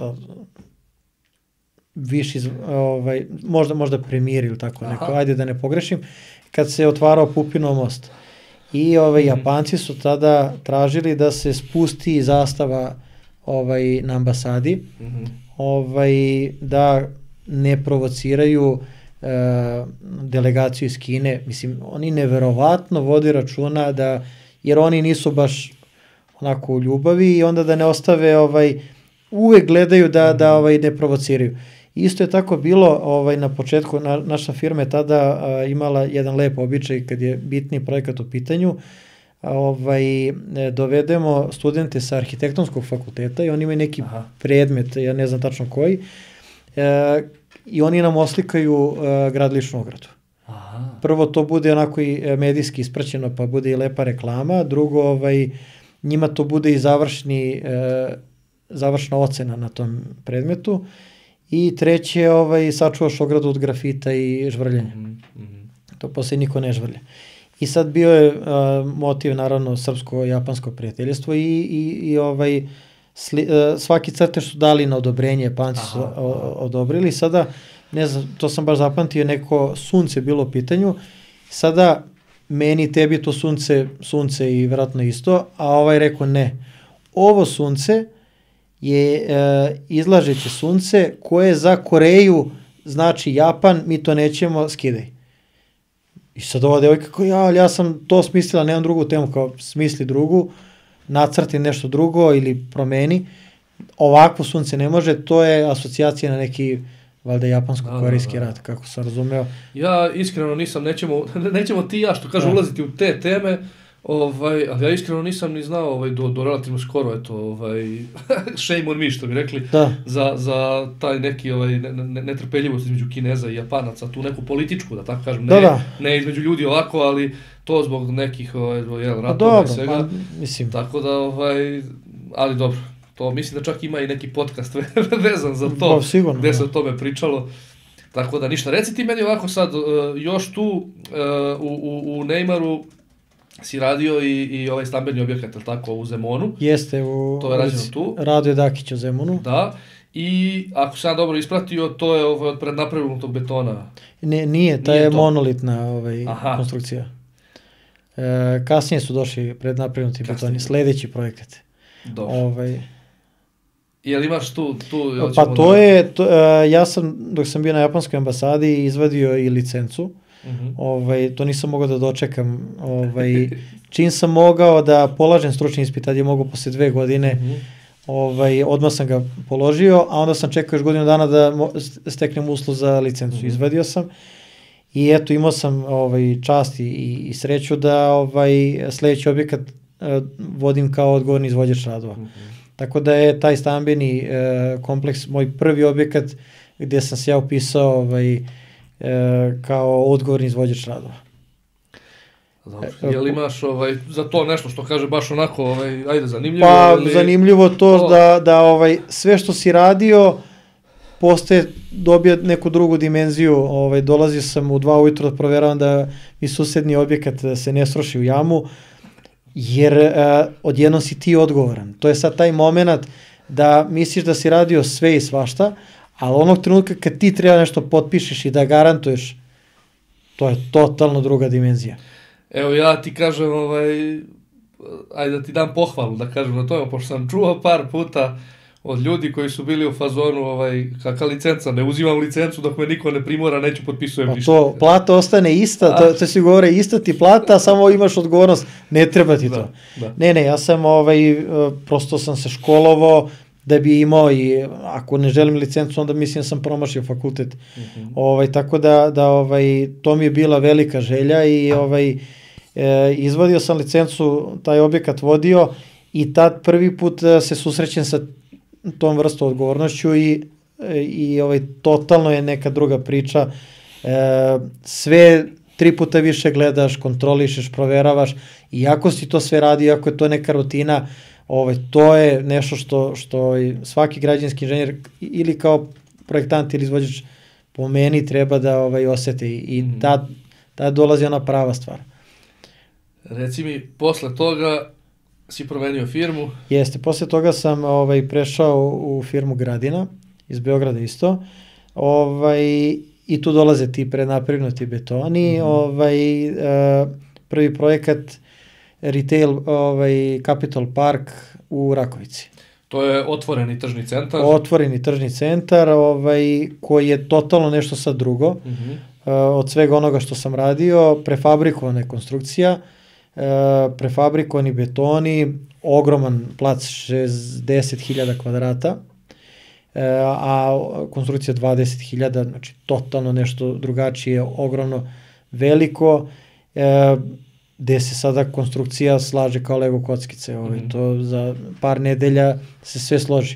Speaker 1: viši, možda premijer ili tako neko, ajde da ne pogrešim, kad se otvarao Pupinov most. I Japanci su tada tražili da se spusti zastava na ambasadi, da ne provociraju delegaciju iz Kine. Mislim, oni neverovatno vodi računa jer oni nisu baš onako u ljubavi i onda da ne ostave uvek gledaju da ne provociraju. Isto je tako bilo na početku, naša firma je tada imala jedan lep običaj kad je bitni projekat u pitanju, dovedemo studente sa arhitektonskog fakulteta i oni imaju neki predmet, ja ne znam tačno koji, i oni nam oslikaju gradilišnu ogradu. Prvo to bude onako i medijski ispraćeno, pa bude i lepa reklama, drugo njima to bude i završna ocena na tom predmetu i treće sačuvaš ogradu od grafita i žvrljenja. To posle niko ne žvrlja. I sad bio je motiv naravno srpsko-japansko prijateljstvo i svaki crtež su dali na odobrenje, Japanci su odobrili. Sada, ne znam, to sam baš zapamtio, neko sunce bilo u pitanju, sada meni, tebi to sunce i vjerojatno isto, a rekao ne. Ovo sunce je izlažeće sunce koje za Koreju znači Japan, mi to nećemo, skidaj. I sad ova devojka kao, ja sam to smislila, nemam drugu temu, kao smisli drugu, nacrti nešto drugo ili promeni. Ovakvo sunce ne može, to je asocijacija na neki, valjda, japansko-korejski rat, kako sam razumeo.
Speaker 2: Ja iskreno nisam, nećemo ti ja što kaže ulaziti u te teme, ali ja iskreno nisam ni znao do relativno skoro, eto, shame on me, što bi rekli, za taj neki netrpeljivost između Kineza i Japanaca, tu neku političku, da tako kažem, ne između ljudi ovako, ali to zbog nekih ratova i svega.
Speaker 1: Mislim.
Speaker 2: Tako da, ali dobro, to mislim da čak ima i neki podcast vezan za to, gde se o tome pričalo. Tako da ništa, reci ti meni ovako sad, još tu u Neymaru si radio i ovaj stambeni objekat, ili tako, u Zemunu.
Speaker 1: Jeste,
Speaker 2: to je rađeno tu.
Speaker 1: Radio Dakić u Zemunu.
Speaker 2: Da, i ako sam dobro ispratio, to je od prednapravljenog betona.
Speaker 1: Nije, ta je monolitna konstrukcija. Kasnije su došli prednapravljeni betoni, sledeći projekat.
Speaker 2: Dobro. Jel imaš tu
Speaker 1: pa to je, ja sam, dok sam bio na japanskoj ambasadi, izvadio i licencu. To nisam mogao da dočekam. Čim sam mogao da polažem stručni ispit, tad je mogao posle 2 godine, odmah sam ga položio, a onda sam čekao još godinu dana da steknem uslov za licencu. Izvadio sam i eto, imao sam čast i sreću da sledeći objekat vodim kao odgovorni izvođač radova. Tako da je taj stambeni kompleks moj prvi objekat gdje sam se ja upisao kao odgovorni izvođač radova.
Speaker 2: Dobro. Jel imaš za to nešto što kaže baš onako, ajde, zanimljivo?
Speaker 1: Pa zanimljivo to da sve što si radio dobije neku drugu dimenziju. Dolazio sam u 2 ujutro da proveravam da mi susedni objekat se ne sruši u jamu, jer odjednom si ti odgovoran. To je sad taj moment da misliš da si radio sve i svašta, ali onog trenutka kad ti treba nešto potpišeš i da garantuješ, to je totalno druga dimenzija.
Speaker 2: Evo ja ti kažem, ajde da ti dam pohvalu, da kažem na tome, pošto sam čuo par puta od ljudi koji su bili u fazonu, kakva licenca, ne uzimam licencu dok me niko ne primora, neću potpisujem ništa.
Speaker 1: To, plata ostane ista, to si govore, ista ti plata, samo imaš odgovornost, ne treba ti to. Ne, ja sam, prosto sam se školovao da bi imao i, ako ne želim licencu, onda mislim da sam promašio fakultet. Tako da to mi je bila velika želja i izvadio sam licencu, taj objekat vodio i tad prvi put se susrećem sa tom vrstom odgovornošću i totalno je neka druga priča. Sve 3 puta više gledaš, kontrolišeš, proveravaš, iako si to sve radi, iako je to neka rutina, to je nešto što svaki građevinski inženjer ili kao projektant ili izvođač po meni treba da osete i tad dolazi ona prava stvar.
Speaker 2: Reci mi, posle toga si promenio firmu?
Speaker 1: Jeste, posle toga sam prešao u firmu Gradina, iz Beograda isto, i tu dolaze ti prednapravljeni betoni, prvi projekat Retail Capital Park u Rakovici.
Speaker 2: To je otvoreni tržni centar?
Speaker 1: Otvoreni tržni centar, koji je totalno nešto sad drugo. Od svega onoga što sam radio, prefabrikovana je konstrukcija, prefabrikovani betoni, ogroman plac, 60.000 kvadrata. a konstrukcija 20.000, znači totalno nešto drugačije, ogromno, veliko, gde se sada konstrukcija slaže kao Lego kockice, to za par nedelja se sve složi.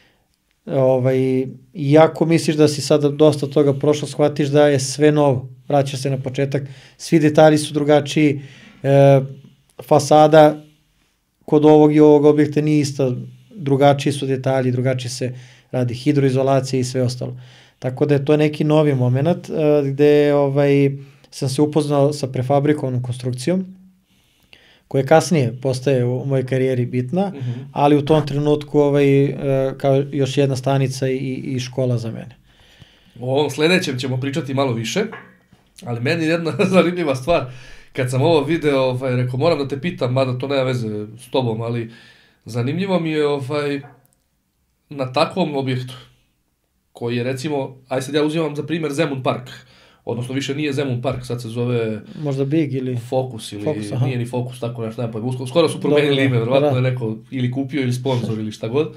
Speaker 1: Iako misliš da si sada dosta toga prošlo, shvatiš da je sve novo, vraćaš se na početak, svi detalji su drugačiji, fasada kod ovog i ovog objekta nije ista, drugačiji su detalji, drugačije se radi hidroizolacija i sve ostalo. Tako da je to neki novi moment gde sam se upoznao sa prefabrikovanom konstrukcijom, koja kasnije postaje u mojoj karijeri bitna, ali u tom trenutku kao još jedna stanica i škola za mene.
Speaker 2: O ovom sledećem ćemo pričati malo više, ali meni jedna zanimljiva stvar, kad sam ovo video, rekao moram da te pitam, mada to nema veze s tobom, ali zanimljivo mi je na takvom objektu, koji je recimo, aj sad ja uzimam za primjer Zemun Park, odnosno više nije Zemun Park, sad se zove
Speaker 1: možda Big ili
Speaker 2: Fokus ili nije ni Fokus, tako nešto, nema pojma. Skoro su promenili ime, verovatno je neko ili kupio ili sponsor ili šta god.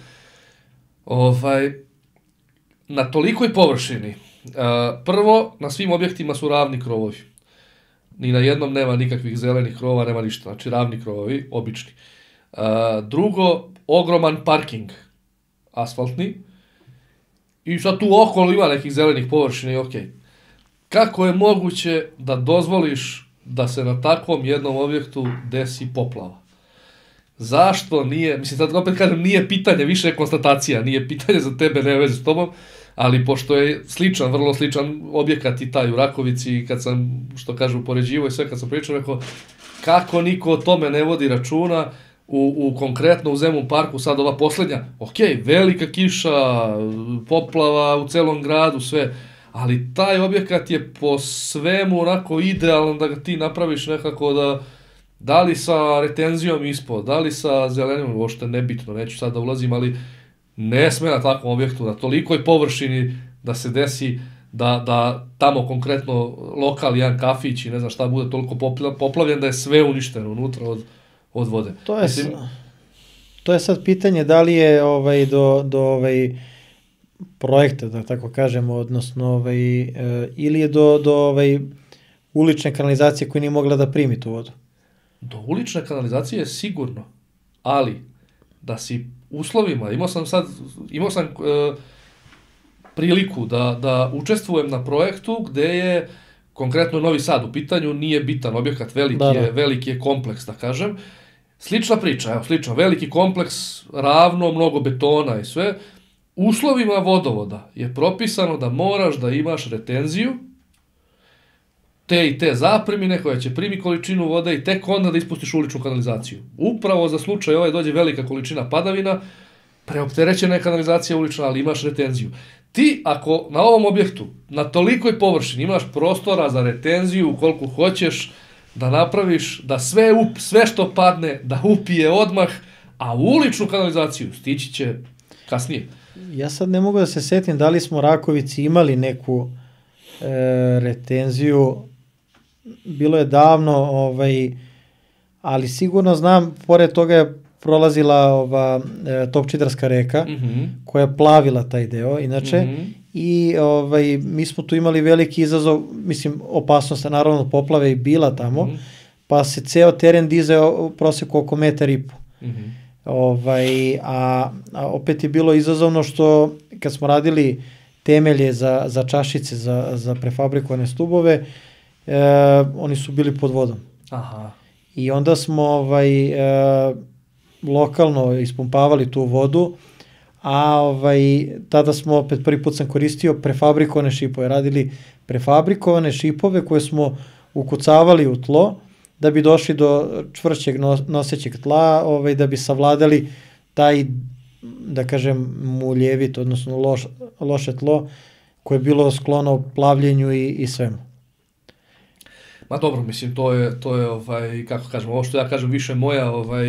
Speaker 2: Na tolikoj površini, prvo, na svim objektima su ravni krovovi. Ni na jednom nema nikakvih zelenih krovova, nema ništa, znači ravni krovovi, obični. Drugo, ogroman parking, asfaltni, i sad tu okolo ima nekih zelenih površina i okej. Kako je moguće da dozvoliš da se na takvom jednom objektu desi poplava? Zašto nije, mislim sad opet kažem, nije pitanje, više je konstatacija, nije pitanje za tebe, nema veze s tobom, ali pošto je sličan, vrlo sličan objekat i taj u Rakovici, kad sam, što kažu, upoređivo i sve kad sam pričao, rekao, kako niko o tome ne vodi računa, konkretno u Zemun Parku, sad ova poslednja, velika kiša, poplava u celom gradu, sve, ali taj objekat je po svemu onako idealan da ga ti napraviš nekako da li sa retenzijom ispod, da li sa zelenim, uopšte nebitno, neću sad da ulazim, ali ne sme na takvom objektu, na tolikoj površini da se desi da tamo konkretno lokal, jedan kafić i ne znam šta bude toliko poplavljen da je sve uništeno unutra od vode.
Speaker 1: To je sad pitanje da li je do projekta, da tako kažemo, odnosno ili je do ulične kanalizacije koja nije mogla da primi tu vodu.
Speaker 2: Do ulične kanalizacije je sigurno, ali da si uslovima, imao sam priliku da učestvujem na projektu gde je konkretno Novi Sad u pitanju, nije bitan objekat, veliki je kompleks, da kažem. Slična priča, veliki kompleks, ravno, mnogo betona i sve. Uslovima vodovoda je propisano da moraš da imaš retenziju, te i te zapremine koja će primi količinu vode i tek onda da ispustiš uličnu kanalizaciju. Upravo za slučaj dođe velika količina padavina, preopterećena je kanalizacija ulična, ali imaš retenziju. Ti ako na ovom objektu, na tolikoj površini imaš prostora za retenziju koliko hoćeš, da napraviš, da sve što padne, da upije odmah, a u uličnu kanalizaciju stići će kasnije.
Speaker 1: Ja sad ne mogu da se setim da li smo Rakovici imali neku retenziju, bilo je davno, ali sigurno znam, pored toga je prolazila Topčidarska reka, koja je plavila taj deo, inače, i mi smo tu imali veliki izazov, mislim, opasnost, naravno poplave i bila tamo, pa se ceo teren dizao u proseku oko 1,5 metra. A opet je bilo izazovno što kad smo radili temelje za čašice, za prefabrikovane stubove, oni su bili pod vodom.
Speaker 2: Aha.
Speaker 1: I onda smo lokalno ispumpavali tu vodu, a tada smo, opet prvi put sam koristio prefabrikovane šipove, radili prefabrikovane šipove koje smo ukucavali u tlo da bi došli do čvršćeg nosećeg tla, da bi savladali taj, da kažem, muljevit, odnosno loše tlo koje je bilo sklono plavljenju i svemu.
Speaker 2: Ma dobro, mislim, to je, kako kažem, ovo što ja kažem više moja,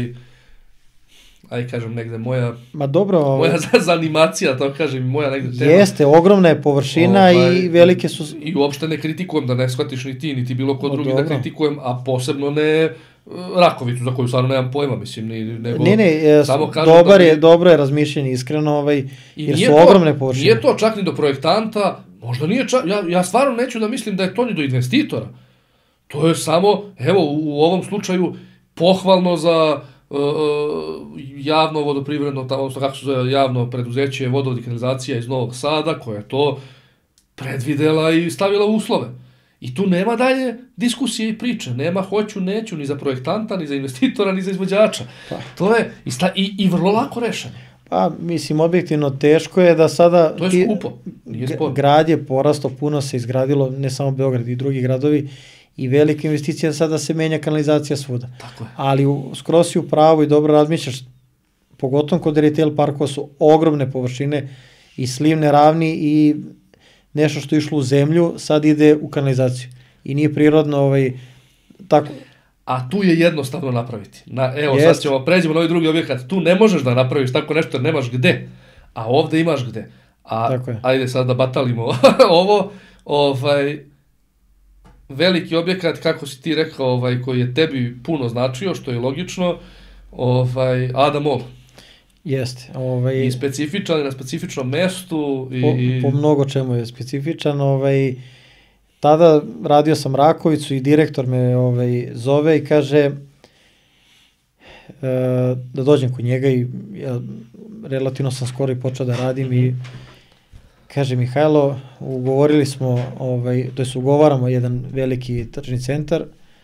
Speaker 2: aj kažem negde moja,
Speaker 1: ma dobro,
Speaker 2: moja zanimacija, to kažem, moja negde tema.
Speaker 1: Jeste, ogromna je površina i velike su...
Speaker 2: I uopšte ne kritikujem, da ne shvatiš ni ti, niti bilo ko drugi da kritikujem, a posebno ne Rakovicu, za koju stvarno nemam pojma, mislim, nego...
Speaker 1: samo dobro je razmišljenje, iskreno, jer su ogromne površine.
Speaker 2: Nije to čak ni do projektanta, možda nije čak, ja stvarno neću da mislim da je to ni do investitora. To je samo, evo, u ovom slučaju, pohvalno za javno vodoprivredno, odnosno kako se zove, javno preduzeće vodovod i kanalizacija iz Novog Sada, koja je to predvidela i stavila uslove. I tu nema dalje diskusije i priče, nema hoću, neću, ni za projektanta, ni za investitora, ni za izvođača. To je i vrlo lako rešeno.
Speaker 1: Pa, mislim, objektivno teško je da sada...
Speaker 2: To je skupo, nije sporno.
Speaker 1: Grad je porastao, puno se izgradilo, ne samo Beograd i drugi gradovi, i velika investicija sada se menja kanalizacija svuda.
Speaker 2: Tako je.
Speaker 1: Ali skroz si u pravu i dobro razmišljaš, pogotovo kod retail parkova su ogromne površine i slivne ravni i nešto što je išlo u zemlju, sad ide u kanalizaciju. I nije prirodno tako.
Speaker 2: A tu je jednostavno napraviti. Evo, sad ćemo pređemo na ovaj drugi objekat. Tu ne možeš da napraviš tako nešto jer nemaš gde. A ovde imaš gde. Ajde sad da batalimo ovo. Veliki objekat, kako si ti rekao, koji je tebi puno značio, što je logično, Ada Mall.
Speaker 1: Jeste.
Speaker 2: I specifičan, na specifičnom mestu.
Speaker 1: Po mnogo čemu je specifičan. Tada radio sam Rakovicu i direktor me zove i kaže da dođem kod njega i ja relativno sam skoro i počeo da radim i kaže Mihajlo, ugovorili smo, ugovaramo jedan veliki tržni centar.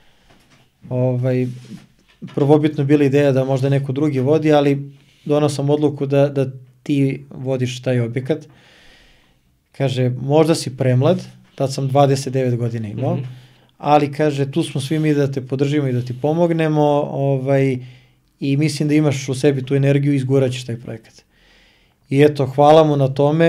Speaker 1: Prvobitno bila ideja da možda neko drugi vodi, ali donao sam odluku da ti vodiš taj objekat. Kaže, možda si premlad, tad sam 29 godina imao, ali kaže, tu smo svi mi da te podržimo i da ti pomognemo i mislim da imaš u sebi tu energiju i izgurat ćeš taj projekat. I eto, hvala mu na tome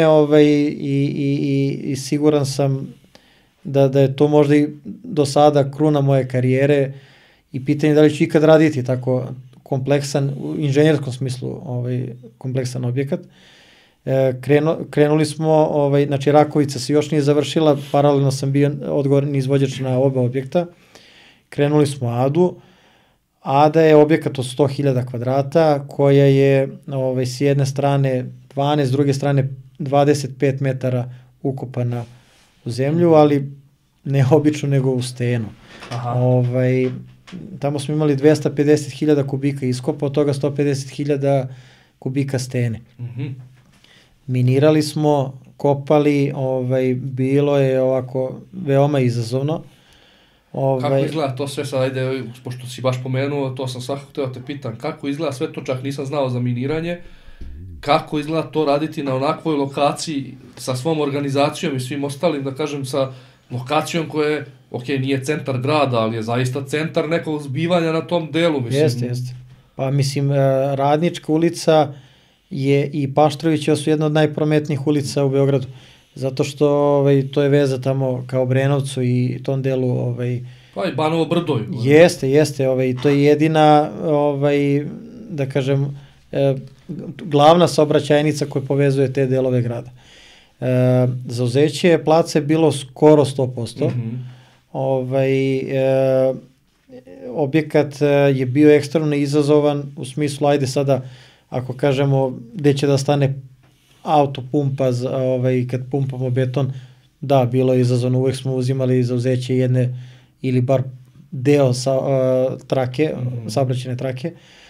Speaker 1: i siguran sam da je to možda i do sada kruna moje karijere i pitanje da li ću ikad raditi tako kompleksan, u inženjerskom smislu kompleksan objekat. Krenuli smo, znači Rakovica se još nije završila, paralelno sam bio odgovorni izvođač na oba objekta. Krenuli smo Adu. Ada je objekat od 100.000 kvadrata koja je s jedne strane 12, s druge strane 25 metara ukopana u zemlju, ali ne obično nego u stenu. Tamo smo imali 250.000 kubika iskopa, od toga 150.000 kubika stene. Minirali smo, kopali, bilo je ovako veoma izazovno.
Speaker 2: Kako izgleda to sve sad, ajde, pošto si baš pomenuo, to sam svakako hteo te pitan, kako izgleda sve to, čak nisam znao za miniranje, kako izgleda to raditi na onakvoj lokaciji sa svom organizacijom i svim ostalim, da kažem, sa lokacijom koja je, nije centar grada, ali je zaista centar nekog zbivanja na tom delu, mislim.
Speaker 1: Jeste. Pa mislim, Radnička ulica i Paštrovića su jedna od najprometnijih ulica u Beogradu. Zato što to je veza tamo kao Brenovcu i tom delu.
Speaker 2: Pa i Banovo Brdo.
Speaker 1: Jeste. To je jedina, da kažem, glavna saobraćajnica koja povezuje te delove grada. Zauzeće placa je bilo skoro 100%. Objekat je bio ekstremno izazovan u smislu, ajde sada, ako kažemo gde će da stane autopumpa kad pumpamo beton, da, bilo je izazovno, uvek smo uzimali zauzeće jedne ili bar deo trake, saobraćajne trake.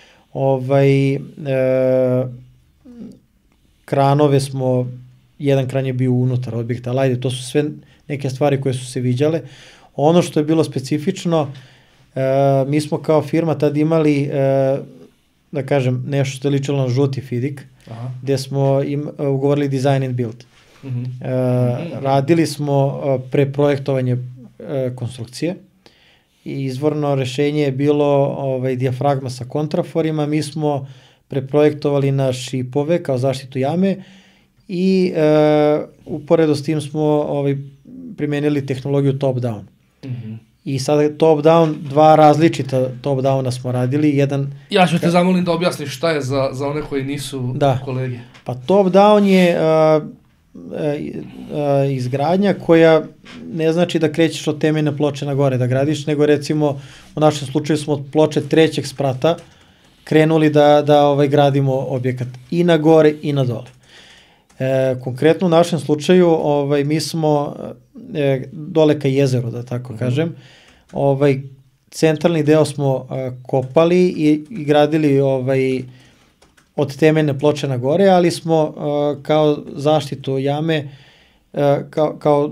Speaker 1: Kranove smo, jedan kran je bio unutar objekta, ali ajde, to su sve neke stvari koje su se viđale. Ono što je bilo specifično, mi smo kao firma tad imali, da kažem, nešto što je ličilo na žuti fidik, gde smo ugovorili design and build. Radili smo preprojektovanje konstrukcije i izvorno rešenje je bilo dijafragma sa kontraforima, mi smo preprojektovali na šipove kao zaštitu jame i uporedo s tim smo primenili tehnologiju top-down. I sada top-down, dva različita top-downa smo radili.
Speaker 2: Ja ću te zamolim da objasniš šta je za one koji nisu kolege.
Speaker 1: Pa top-down je izgradnja koja ne znači da krećeš od temeljne ploče na gore da gradiš, nego recimo u našem slučaju smo od ploče 3. sprata krenuli da gradimo objekat i na gore i na dole. Konkretno u našem slučaju mi smo dole ka jezeru, da tako kažem, centralni deo smo kopali i gradili od temeljne ploče na gore, ali smo kao zaštitu jame, kao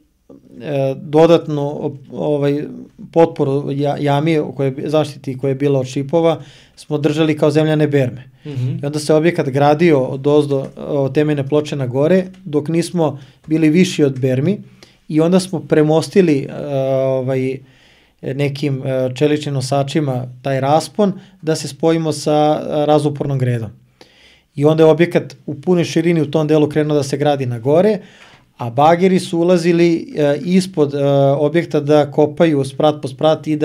Speaker 1: dodatnu potporu jami zaštiti koja je bila od šipova, smo držali kao zemljane berme. I onda se objekat gradio od temeljne ploče na gore, dok nismo bili viši od bermi, i onda smo premostili nekim čeličnim nosačima taj raspon da se spojimo sa razupornom gredom. I onda je objekat u punoj širini u tom delu krenuo da se gradi na gore, a bageri su ulazili ispod objekta da kopaju sprat po sprat i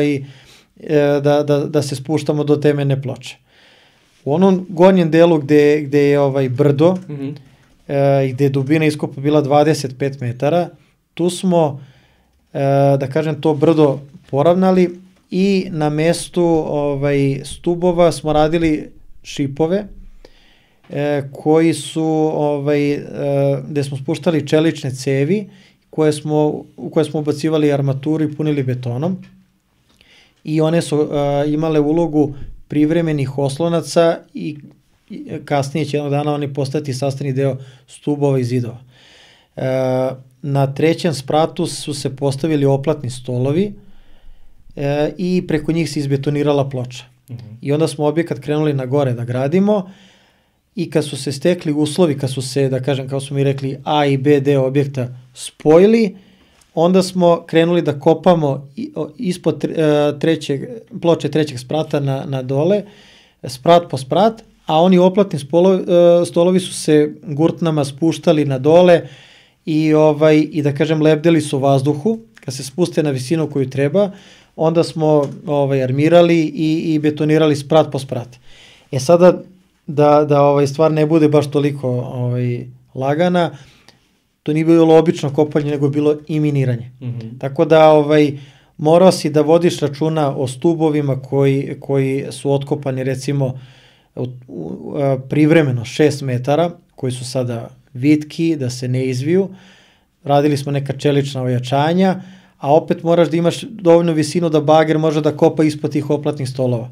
Speaker 1: da se spuštamo do temeljne ploče. U onom gornjem delu gde je brdo i gde je dubina iskopa bila 25 metara, tu smo, da kažem, to brdo poravnali i na mestu stubova smo radili šipove koji su, gde smo spuštali čelične cevi u koje smo ubacivali armaturu i punili betonom, i one su imale ulogu privremenih oslonaca i kasnije će jednog dana oni postati sastavni deo stubova i zidova. Na 3. spratu su se postavili oplatni stolovi i preko njih se izbetonirala ploča. I onda smo objekat krenuli na gore da gradimo, i kad su se stekli uslovi, kad su se, da kažem, kao smo mi rekli, A i B deo objekta spojili, onda smo krenuli da kopamo ispod ploče 3. sprata na dole, sprat po sprat, a oni oplatni stolovi su se gurtnama spuštali na dole i da kažem lebdeli su u vazduhu. Kad se spuste na visinu koju treba, onda smo armirali i betonirali sprat po sprat. Sada da stvar ne bude baš toliko lagana, to nije bilo obično kopanje, nego je bilo i miniranje. Tako da morao si da vodiš računa o stubovima koji su otkopani recimo privremeno 6 metara, koji su sada vitki, da se ne izviju. Radili smo neka čelična ojačanja, a opet moraš da imaš dovoljnu visinu da bager može da kopa ispod tih oplatnih stolova.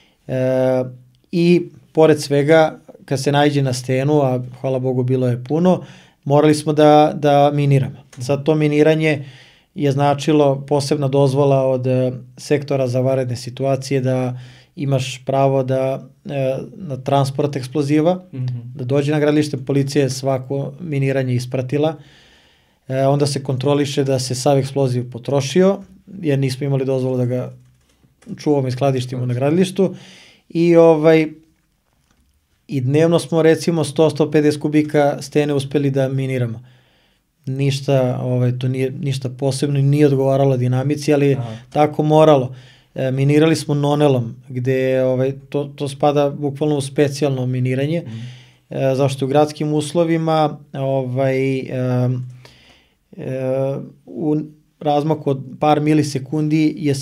Speaker 1: I pored svega, kad se naiđe na stenu, a hvala Bogu bilo je puno, morali smo da miniramo. Sad to miniranje je značilo posebna dozvola od sektora za vanredne situacije, da imaš pravo na transport eksploziva, da dođe na gradilište, policija je svako miniranje ispratila, onda se kontroliše da se sav eksploziv potrošio, jer nismo imali dozvolu da ga čuvamo i skladištimo na gradilištu, i dnevno smo recimo 100-150 kubika stene uspeli da miniramo. Ništa, to nije ništa posebno i nije odgovaralo dinamici, ali tako moralo. Minirali smo nonelom, gde to spada bukvalno u specijalno miniranje, zašto u gradskim uslovima u razmaku od par milisekundi je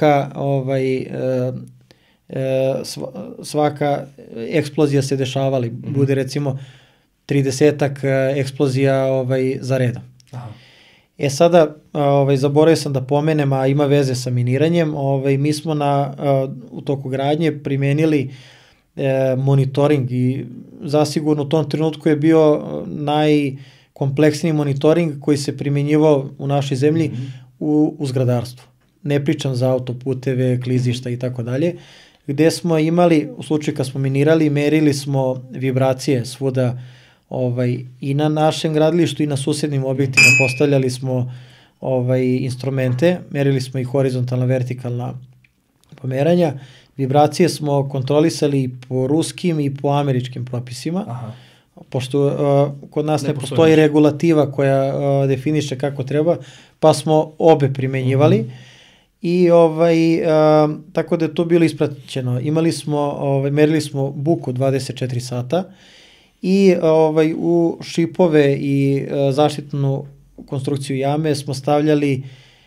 Speaker 1: svaka eksplozija se dešavala. Bude recimo 30-ak eksplozija za redom. Sada, zaboravio sam da pomenem, a ima veze sa miniranjem, mi smo u toku gradnje primenili monitoring i zasigurno u tom trenutku je bio najkompleksniji monitoring koji se primenjivao u našoj zemlji u zgradarstvu. Ne pričam za autoputeve, klizišta i tako dalje, gde smo imali, u slučaju kad smo minirali, merili smo vibracije svuda i na našem gradilištu i na susednim objektima, postavljali smo instrumente, merili smo i horizontalna, vertikalna pomeranja. Vibracije smo kontrolisali i po ruskim i po američkim propisima, pošto kod nas ne postoji regulativa koja definiše kako treba, pa smo obe primenjivali. I tako da je to bilo ispraćeno. Merili smo buku 24 sata i u šipove i zaštitnu konstrukciju jame smo stavljali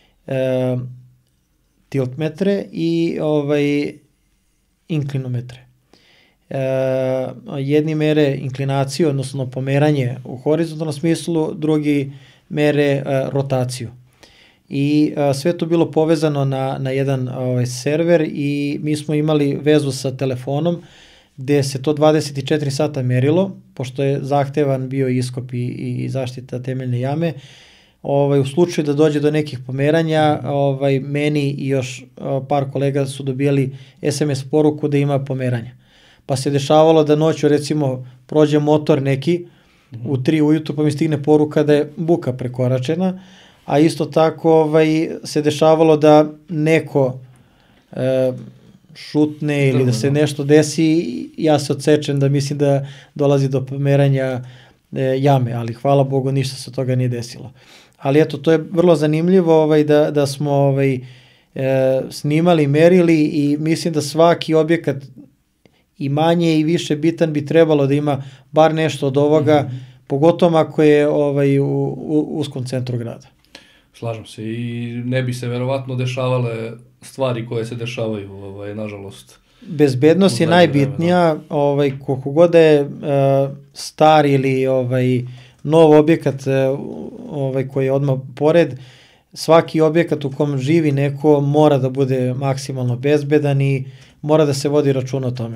Speaker 1: tiltmetre i inklinometre. Jedni mere inklinaciju, odnosno pomeranje u horizontalnom smislu, drugi mere rotaciju. I sve to bilo povezano na jedan server i mi smo imali vezu sa telefonom gde se to 24 sata merilo, pošto je zahtevan bio iskop i zaštita temeljne jame. U slučaju da dođe do nekih pomeranja, meni i još par kolega su dobijali SMS poruku da ima pomeranja. Pa se dešavalo da noću, recimo, prođe motor neki u 3 ujutru, pa mi stigne poruka da je buka prekoračena, a isto tako se dešavalo da neko šutne ili da se nešto desi, ja se odsečem da mislim da dolazi do pomeranja jame, ali hvala Bogu ništa se toga nije desilo. Ali eto, to je vrlo zanimljivo da smo snimali, merili i mislim da svaki objekat i manje i više bitan bi trebalo da ima bar nešto od ovoga, pogotovo ako je u uskom centru grada.
Speaker 2: Slažem se i ne bi se verovatno dešavale stvari koje se dešavaju, nažalost.
Speaker 1: Bezbednost je najbitnija, koliko god da je star ili nov objekat koji je odmah pored, svaki objekat u kom živi neko mora da bude maksimalno bezbedan i mora da se vodi računa o tome.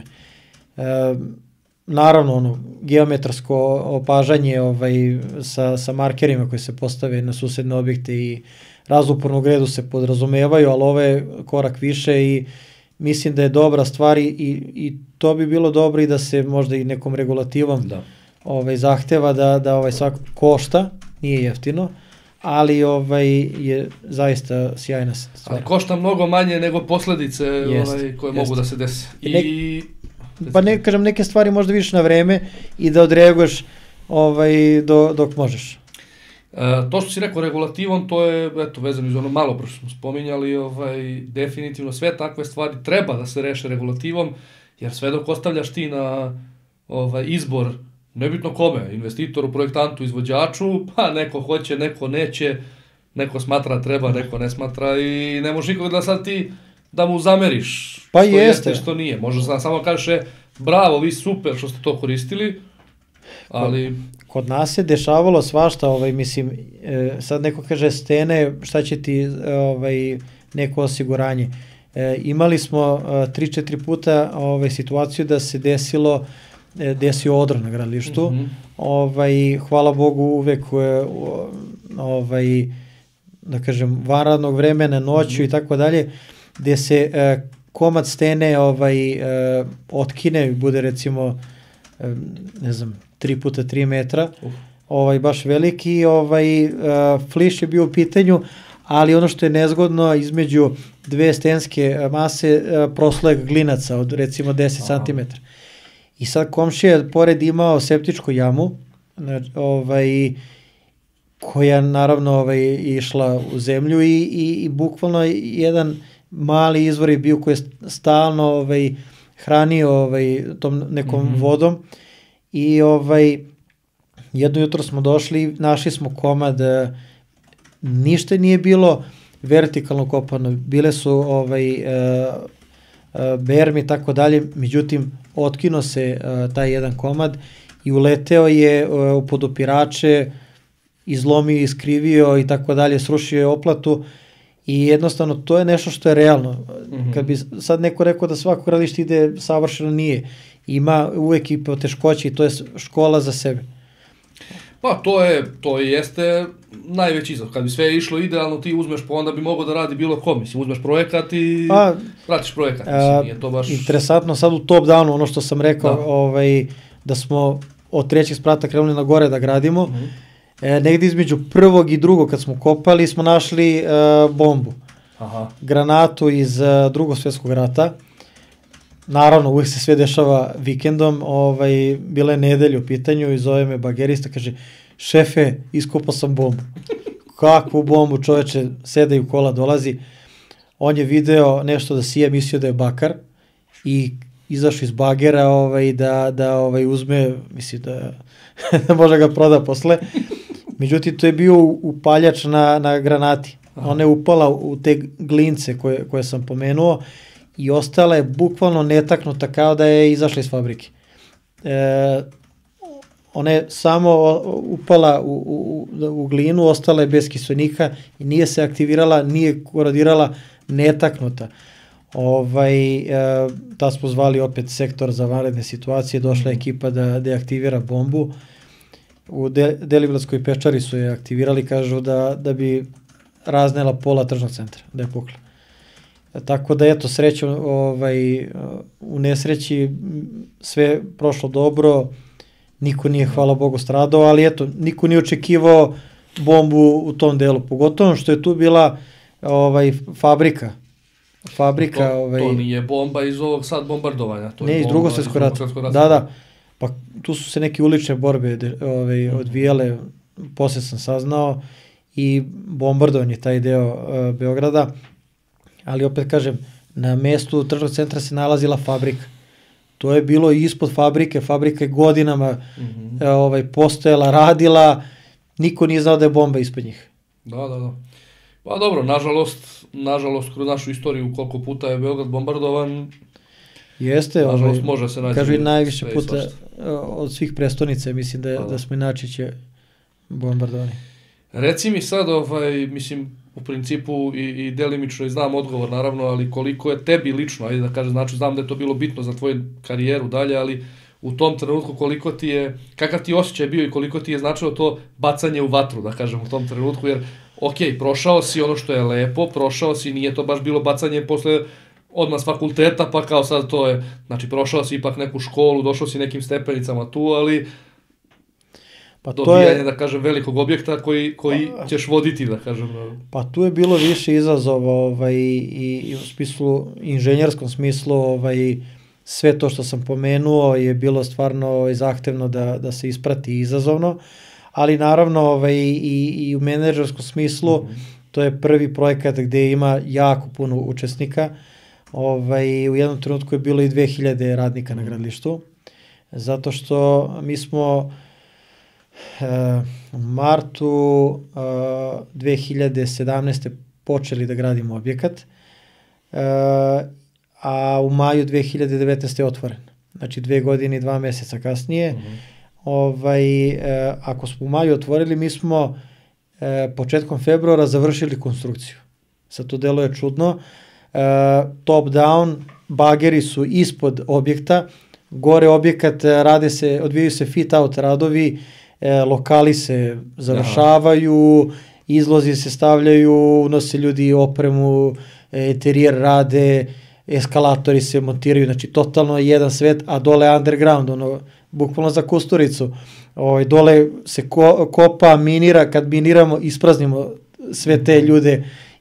Speaker 1: Naravno, geometarsko opažanje sa markerima koji se postave na susedne objekte i razupornog redu se podrazumevaju, ali ovo je korak više i mislim da je dobra stvar i to bi bilo dobro i da se možda i nekom regulativom zahteva da svako košta, nije jeftino, ali je zaista sjajna stvar.
Speaker 2: Ali košta mnogo manje nego posledice koje mogu da se desi.
Speaker 1: Pa ne kažem, neke stvari možda više na vreme i da odreaguješ dok možeš.
Speaker 2: To što si rekao regulativom, to je vezano iz ono malo što smo spominjali, definitivno sve takve stvari treba da se reše regulativom, jer sve dok ostavljaš ti na izbor, nebitno kome, investitoru, projektantu, izvođaču, pa neko hoće, neko neće, neko smatra treba, neko ne smatra i ne možeš nikog da sad ti da mu zameriš
Speaker 1: pa
Speaker 2: što jeste, što nije. Možda samo kažeš, bravo, vi super što ste to koristili, ali...
Speaker 1: Kod nas se dešavalo svašta, mislim, sad neko kaže stene, šta će ti neko osiguranje. Imali smo 3-4 puta situaciju da se desio odron na gradilištu. Hvala Bogu uvek da kažem van radnog vremena, noću i tako dalje, gde se komad stene otkine, bude recimo ne znam 3x3 metra, baš veliki, fliš je bio u pitanju, ali ono što je nezgodno, između dve stenske mase proslojak glinaca od recimo 10 cm. I sad komšija je pored imao septičku jamu, koja naravno išla u zemlju i bukvalno jedan mali izvor je bio koji je stalno hranio tom nekom vodom i jedno jutro smo došli i našli smo komad, ništa nije bilo vertikalno kopano, bile su bermi i tako dalje, međutim otkinuo se taj jedan komad i uleteo je u podopirače, izlomio, iskrivio i tako dalje, srušio je oplatu i jednostavno to je nešto što je realno. Kad bi sad neko rekao da svako gradilište ide savršeno, nije. Ima uvek i poteškoće i to je škola za sebe.
Speaker 2: Pa to jeste najveći izazov. Kad bi sve išlo idealno, ti uzmeš, pa onda bi mogao da radi bilo ko. Mislim, uzmeš projekat i pratiš projekat. Mislim, nije to baš...
Speaker 1: Interesantno, sad u top downu, ono što sam rekao, da smo od 3. sprata krenuli na gore da gradimo, negdje između prvog i drugog kad smo kopali smo našli bombu. Granatu iz Drugog svjetskog rata. Naravno, uvijek se sve dešava vikendom, bila je nedelja u pitanju i zove me bagerista, kaže, šefe, iskopao sam bombu. Kakvu bombu, čoveče, sedaju kola, dolazi. On je video nešto da sije, mislio da je bakar i izašao iz bagera da uzme, mislim da može ga proda posle. Međutim, to je bio upaljač na granati. Ona je upala u te glince koje sam pomenuo i ostala je bukvalno netaknuta kao da je izašla iz fabrike. Ona je samo upala u glinu, ostala je bez kiselnika i nije se aktivirala, nije korodirala, netaknuta. Da smo zvali opet sektor za vanredne situacije, došla je ekipa da deaktivira bombu. U Deliblatskoj pečari su je aktivirali, kažu da bi raznela pola tržnog centra, da je pukla. Tako da eto, srećom, u nesreći sve prošlo dobro, niko nije, hvala Bogu, stradao, ali eto, niko nije očekivao bombu u tom delu, pogotovo što je tu bila fabrika.
Speaker 2: To nije bomba iz ovog sad bombardovanja. To
Speaker 1: ne, iz Drugog svjetskog rata. Da. Pa tu su se neke ulične borbe odvijale, poslije sam saznao, i bombardovan je taj deo Beograda, ali opet kažem, na mestu tržnog centra se nalazila fabrika. To je bilo ispod fabrike, fabrika je godinama postojala, radila, niko nije znao da je bomba ispod njih.
Speaker 2: Da. Pa dobro, nažalost, kroz našu istoriju koliko puta je Beograd bombardovan,
Speaker 1: jeste,
Speaker 2: nažalost može se naći.
Speaker 1: Kažu i najviše puta od svih prestonica, mislim da smo inače bombardovani.
Speaker 2: Reci mi sad, mislim, u principu i delimično i znam odgovor naravno, ali koliko je tebi lično, ajde da kažem, znači znam da je to bilo bitno za tvoju karijeru dalje, ali u tom trenutku koliko ti je, kakav ti osjećaj bio i koliko ti je značilo to bacanje u vatru, da kažem, u tom trenutku, jer prošao si ono što je lepo, prošao si, nije to baš bilo bacanje posle odmah s fakulteta, pa kao sad to je, znači prošao si ipak neku školu, došao si nekim stepenicama tu, ali dobijanje, da kažem, velikog objekta koji ćeš voditi, da kažem.
Speaker 1: Pa tu je bilo više izazova i u smislu, inženjerskom smislu, sve to što sam pomenuo je bilo stvarno zahtevno da se isprati izazovno, ali naravno i u menadžerskom smislu, to je prvi projekat gdje ima jako puno učesnika. U jednom trenutku je bilo i 2000 radnika na gradilištu, zato što mi smo u martu 2017. počeli da gradimo objekat, a u maju 2019. je otvoren. Znači 2 godine i 2 mjeseca kasnije. Ako smo u maju otvorili, mi smo početkom februara završili konstrukciju. Sad to deluje čudno. Top down, bageri su ispod objekta, gore objekat, odvijaju se fit out radovi, lokali se završavaju, izlozi se stavljaju, unose ljudi opremu, interijer rade, eskalatori se montiraju, znači totalno jedan svet, a dole underground, bukvalno za Kusturicu. Dole se kopa, minira, kad miniramo, ispraznimo sve te ljude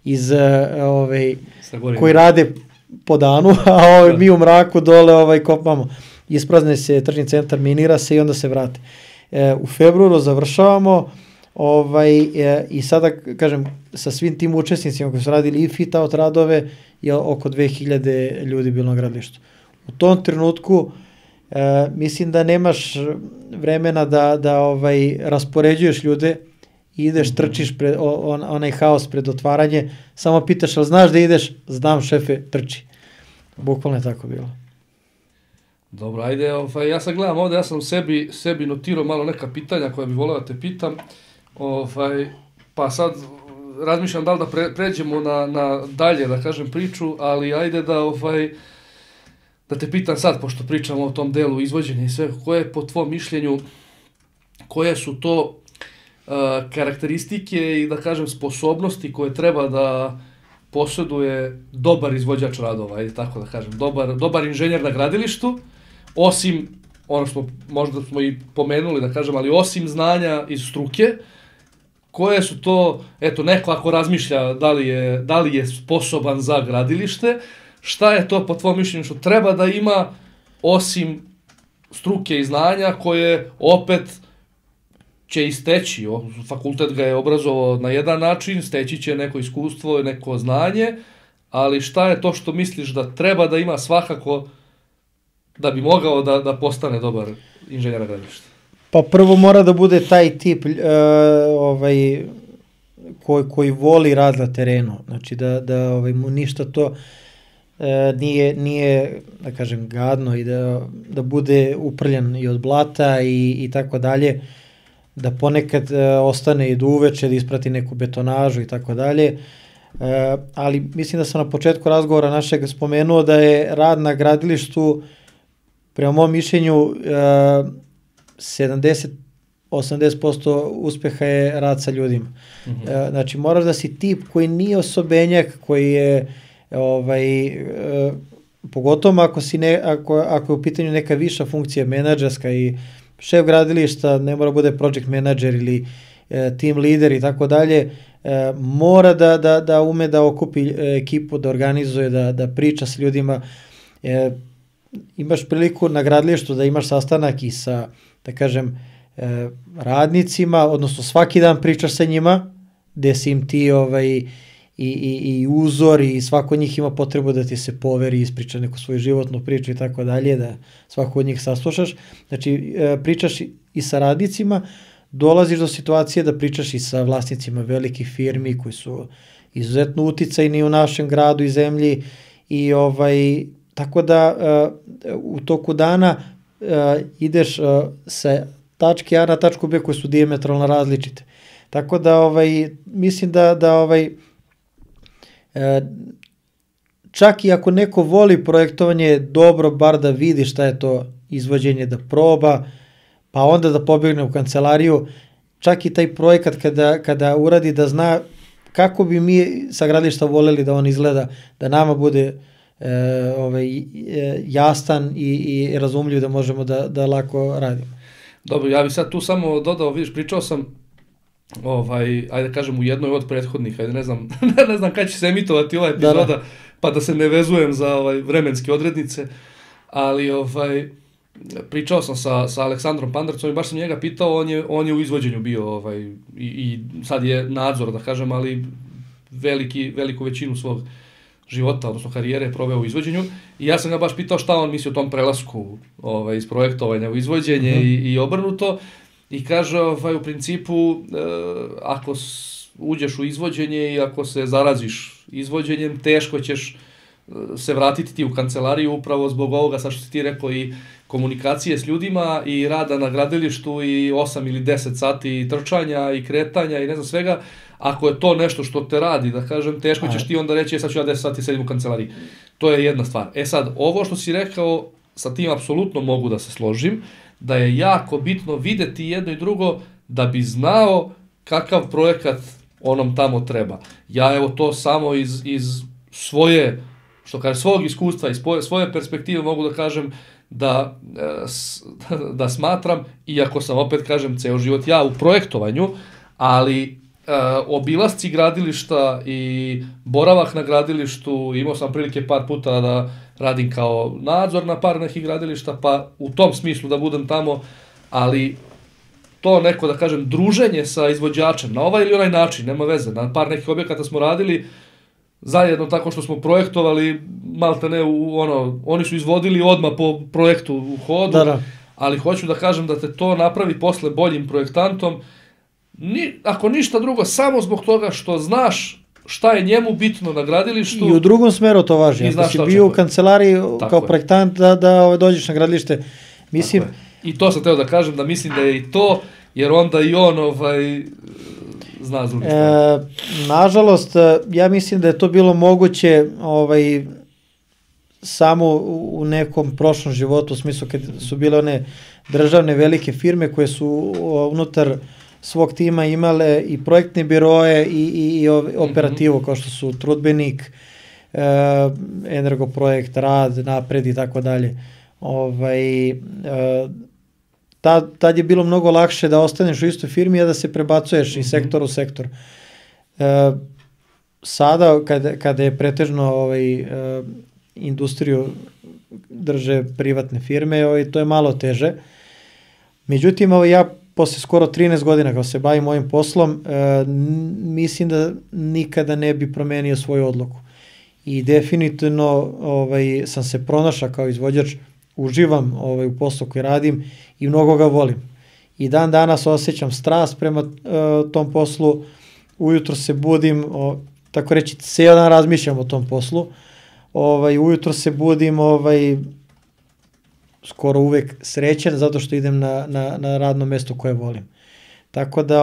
Speaker 1: koji rade po danu, a mi u mraku dole kopamo. Isprazne se tržni centar, minira se i onda se vrate. U februaru završavamo i sada, kažem, sa svim tim učesnicima koji su radili i fit out radove, je oko 2000 ljudi bilo na gradilištu. U tom trenutku mislim da nemaš vremena da raspoređuješ ljude, ideš, trčiš onaj haos pred otvaranje, samo pitaš, ali znaš da ideš? Znam, šefe, trči. Bukvalno je tako bilo.
Speaker 2: Dobro, ajde, ja sad gledam ovdje, ja sam sebi notirao malo neka pitanja koja bi volio da te pitam, pa sad razmišljam da li da pređemo na dalje, da kažem, priču, ali ajde da te pitam sad, pošto pričamo o tom delu izvođenja i sve, koje po tvom mišljenju, koje su to karakteristike i, da kažem, sposobnosti koje treba da posjeduje dobar izvođač radova, ajde tako da kažem, dobar inženjer na gradilištu, osim, ono što možda smo i pomenuli, da kažem, ali osim znanja iz struke, koje su to, eto, neko ako razmišlja da li je sposoban za gradilište, šta je to po tvom mišljenju što treba da ima osim struke i znanja koje opet će isteći, fakultet ga je obrazovao na jedan način, steći će neko iskustvo, neko znanje, ali šta je to što misliš da treba da ima svakako da bi mogao da postane dobar inženjer na gradilištu?
Speaker 1: Pa prvo mora da bude taj tip koji voli rad na terenu, znači da mu ništa to nije, da kažem, gadno i da bude uprljan i od blata i tako dalje, da ponekad ostane i do uveče, da isprati neku betonažu i tako dalje. Ali mislim da sam na početku razgovora našeg spomenuo da je rad na gradilištu, prema mom mišljenju, 70-80% uspeha je rad sa ljudima. Znači moraš da si tip koji nije osobenjak, koji je pogotovo ako je u pitanju neka viša funkcija menadžerska i šef gradilišta, ne mora bude project manager ili team leader i tako dalje, mora da ume da okupi ekipu, da organizuje, da priča s ljudima. Imaš priliku na gradilištu da imaš sastanak i sa, da kažem, radnicima, odnosno svaki dan pričaš sa njima, gde si im ti i uzor i svako od njih ima potrebu da ti se poveri, ispriča neku svoju životnu priču i tako dalje, da svako od njih saslušaš. Znači, pričaš i sa radnicima, dolaziš do situacije da pričaš i sa vlasnicima velikih firmi koji su izuzetno uticajni u našem gradu i zemlji i tako da u toku dana ideš sa tačke A na tačku B koje su dijametralno različite. Tako da mislim da čak i ako neko voli projektovanje, dobro bar da vidi šta je to izvođenje, da proba, pa onda da pobjegne u kancelariju. Čak i taj projekat kada uradi, da zna kako bi mi sa gradilišta voljeli da on izgleda, da nama bude jastan i razumljiv, da možemo da lako radimo.
Speaker 2: Dobro, ja bih sad tu samo dodao, vidiš, pričao sam ajde kažem u jednoj od prethodnih, ajde ne znam kada će se emitovati ova epizoda, pa da se ne vezujem za vremenske odrednice, ali pričao sam sa Aleksandrom Pandrcom i baš sam njega pitao, on je u izvođenju bio i sad je nadzor, da kažem, ali veliku većinu svog života, odnosno karijere je proveo u izvođenju i ja sam ga baš pitao šta on misli o tom prelasku iz projektovanja u izvođenje i obrnuto. I kaže, u principu, ako uđeš u izvođenje i ako se zaraziš izvođenjem, teško ćeš se vratiti ti u kancelariju upravo zbog ovoga, sad što si ti rekao, i komunikacije s ljudima i rada na gradilištu i 8 ili 10 sati trčanja i kretanja i ne znam svega. Ako je to nešto što te radi, da kažem, teško ćeš ti onda reći, sad ću ja 10 sati sedim u kancelariji. To je jedna stvar. Sad, ovo što si rekao, sa tim apsolutno mogu da se složim, da je jako bitno videti jedno i drugo da bi znao kakav projekat onom tamo treba. Ja evo to samo iz svoje, što kaže, svog iskustva, iz svoje perspektive mogu da kažem da smatram, iako sam opet kažem ceo život ja u projektovanju, ali obilasci gradilišta i boravak na gradilištu, imao sam prilike par puta da radim kao nadzor na par nekih gradilišta, pa u tom smislu da budem tamo, ali to neko, da kažem, druženje sa izvođačem na ovaj ili onaj način, nema veze, na par nekih objekata smo radili zajedno tako što smo projektovali, malte ne, oni su izvodili odmah po projektu u hodu, ali hoću da kažem da te to napravi posle boljim projektantom, ako ništa drugo, samo zbog toga što znaš šta je njemu bitno na gradilištu.
Speaker 1: I u drugom smeru to važi. Ako si bio u kancelariji kao projektant, da dođeš na gradilište. Mislim...
Speaker 2: I to sam teo da kažem, da mislim da je i to, jer onda i on zna s druge strane.
Speaker 1: Nažalost, ja mislim da je to bilo moguće samo u nekom prošlom životu, u smislu kad su bile one državne velike firme koje su unutar svog tima imale i projektne biroje i operativu, kao što su Trudbenik, Energoprojekt, Rad, Napred i tako dalje. Tad je bilo mnogo lakše da ostaneš u istoj firmi, a da se prebacuješ iz sektora u sektor. Sada, kada je pretežno industriju drže privatne firme, to je malo teže. Međutim, ja posle skoro 13 godina kao se bavim ovim poslom, mislim da nikada ne bi promenio svoju odluku. I definitivno sam se pronašao kao izvođač uživam u poslu koji radim i mnogo ga volim. I dan danas osjećam strast prema tom poslu, ujutro se budim, tako reći, cijel dan razmišljam o tom poslu, ujutro se budim skoro uvek srećan zato što idem na radno mesto koje volim. Tako da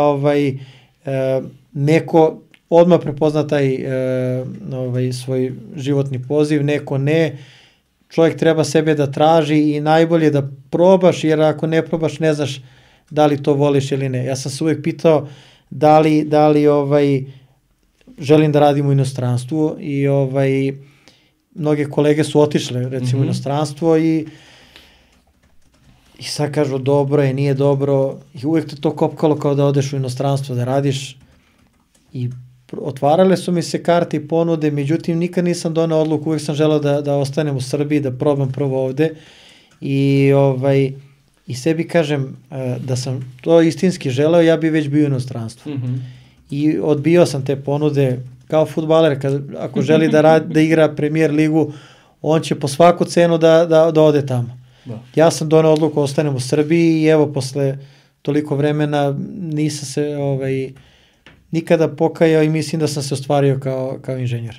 Speaker 1: neko odmah prepozna taj svoj životni poziv, neko ne. Čovjek treba sebe da traži i najbolje da probaš, jer ako ne probaš ne znaš da li to voliš ili ne. Ja sam se uvijek pitao da li želim da radim u inostranstvu i mnoge kolege su otišle recimo u inostranstvo i sad kažu dobro je, nije dobro i uvijek te to kopkalo kao da odeš u inostranstvo da radiš i otvarale su mi se karte i ponude, međutim nikad nisam doneo odluku, uvijek sam želeo da ostanem u Srbiji, da probam prvo ovde i sebi kažem da sam to istinski želeo, ja bi već bio u inostranstvu. I odbio sam te ponude kao fudbaler, ako želi da igra Premier ligu, on će po svaku cenu da ode tamo. Da. Ja sam doneo odluku, ostanem u Srbiji i evo posle toliko vremena nisam se nikada pokajao i mislim da sam se ostvario kao inženjer.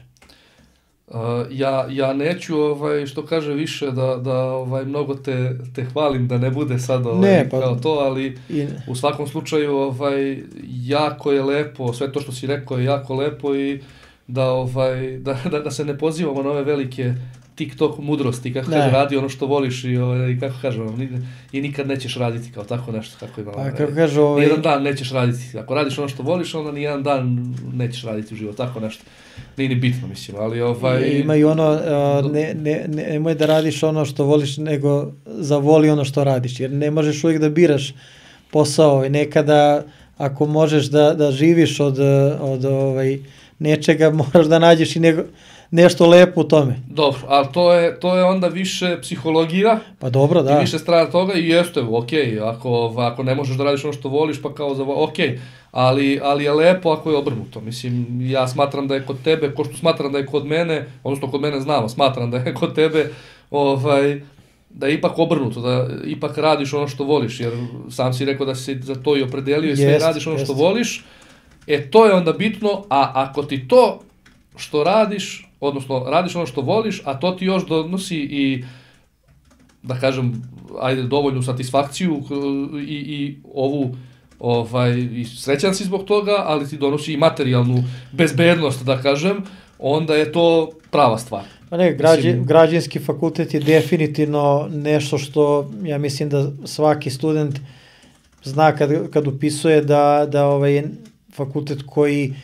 Speaker 2: Ja neću, što kaže više, da mnogo te hvalim, da ne bude sad kao to, ali u svakom slučaju jako je lepo, sve to što si rekao je jako lepo i da se ne pozivamo na ove velike TikTok mudrosti, kako kaže, radi ono što voliš i kako kažem, i nikad nećeš raditi kao tako nešto, kako ima. Nijedan dan nećeš raditi, ako radiš ono što voliš, onda nijedan dan nećeš raditi u život, tako nešto. Nije ni bitno, mislim, ali
Speaker 1: Ima i ono, nemoj da radiš ono što voliš, nego zavoli ono što radiš, jer ne možeš uvijek da biraš posao i nekada, ako možeš da živiš od nečega, moraš da nađeš i nešto lepo u tome.
Speaker 2: Dobro, ali to je onda više psihologija.
Speaker 1: Pa dobro, da.
Speaker 2: I više strana toga i jeste, okej, ako ne možeš da radiš ono što voliš, pa kao okej, ali je lepo ako je obrnuto. Mislim, ja smatram da je kod tebe, ko što smatram da je kod mene, odnosno kod mene znamo, smatram da je kod tebe, da je ipak obrnuto, da ipak radiš ono što voliš, jer sam si rekao da si za to i opredelio i sve radiš ono što voliš, to je onda bitno, a ako ti to što radiš, odnosno radiš ono što voliš, a to ti još donosi i, da kažem, dovoljnu satisfakciju i ovu, i srećan si zbog toga, ali ti donosi i materijalnu bezbednost, da kažem, onda je to prava stvar.
Speaker 1: Pa ne, građanski fakultet je definitivno nešto što, ja mislim da svaki student zna kad upisuje da je fakultet koji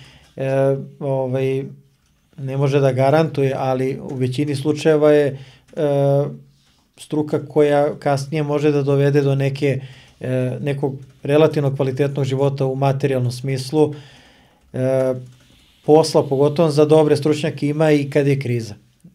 Speaker 1: ne može da garantuje, ali u većini slučajeva je struka koja kasnije može da dovede do nekog relativno kvalitetnog života u materijalnom smislu. Posla, pogotovo za dobre stručnjake, ima i kad je kriza.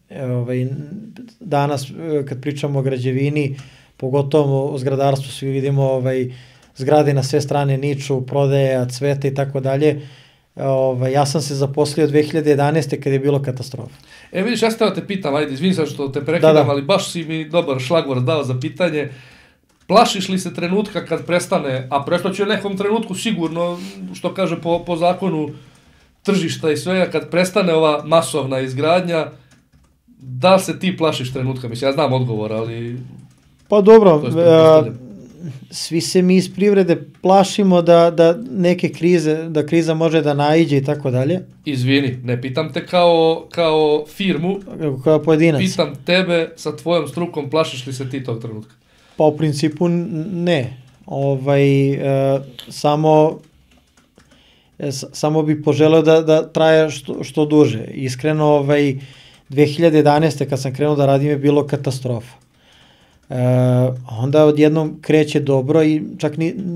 Speaker 1: Danas, kad pričamo o građevini, pogotovo o zgradarstvu, svi vidimo zgrade na sve strane niču, prodaja, cveta i tako dalje. Ja sam se zaposlio 2011. kad je bilo katastrofa.
Speaker 2: Vidiš, ja sam te pitam, izvini sad što te prekidam, ali baš si mi dobar šlagvor dao za pitanje. Plašiš li se trenutka kad prestane, a prestaće u nekom trenutku sigurno, što kaže po zakonu tržišta i svega, kad prestane ova masovna izgradnja, da li se ti plašiš trenutka? Mislim, ja znam odgovor, ali...
Speaker 1: Pa dobro, svi se mi iz privrede plašimo da neke krize, da kriza može da naiđe i tako dalje.
Speaker 2: Izvini, ne pitam te kao firmu,
Speaker 1: kao pojedinac.
Speaker 2: Pitam tebe sa tvojom strukom, plašiš li se ti tog trenutka?
Speaker 1: Pa u principu ne. Samo bi poželeo da traje što duže. Iskreno, 2011. kad sam krenuo da radim je bilo katastrofa. Onda odjednom kreće dobro i čak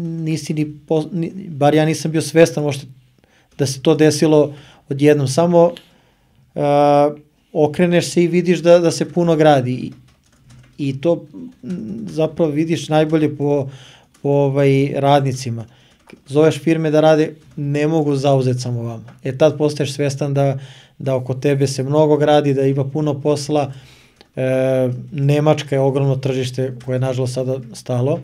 Speaker 1: bar ja nisam bio svestan možda da se to desilo odjednom. Samo okreneš se i vidiš da se puno gradi i to zapravo vidiš najbolje po radnicima. Zoveš firme da rade, ne mogu zauzeti samo vama. Tad postaješ svestan da oko tebe se mnogo gradi, da ima puno posla, Nemačka je ogromno tržište koje je nažalost sada stalo.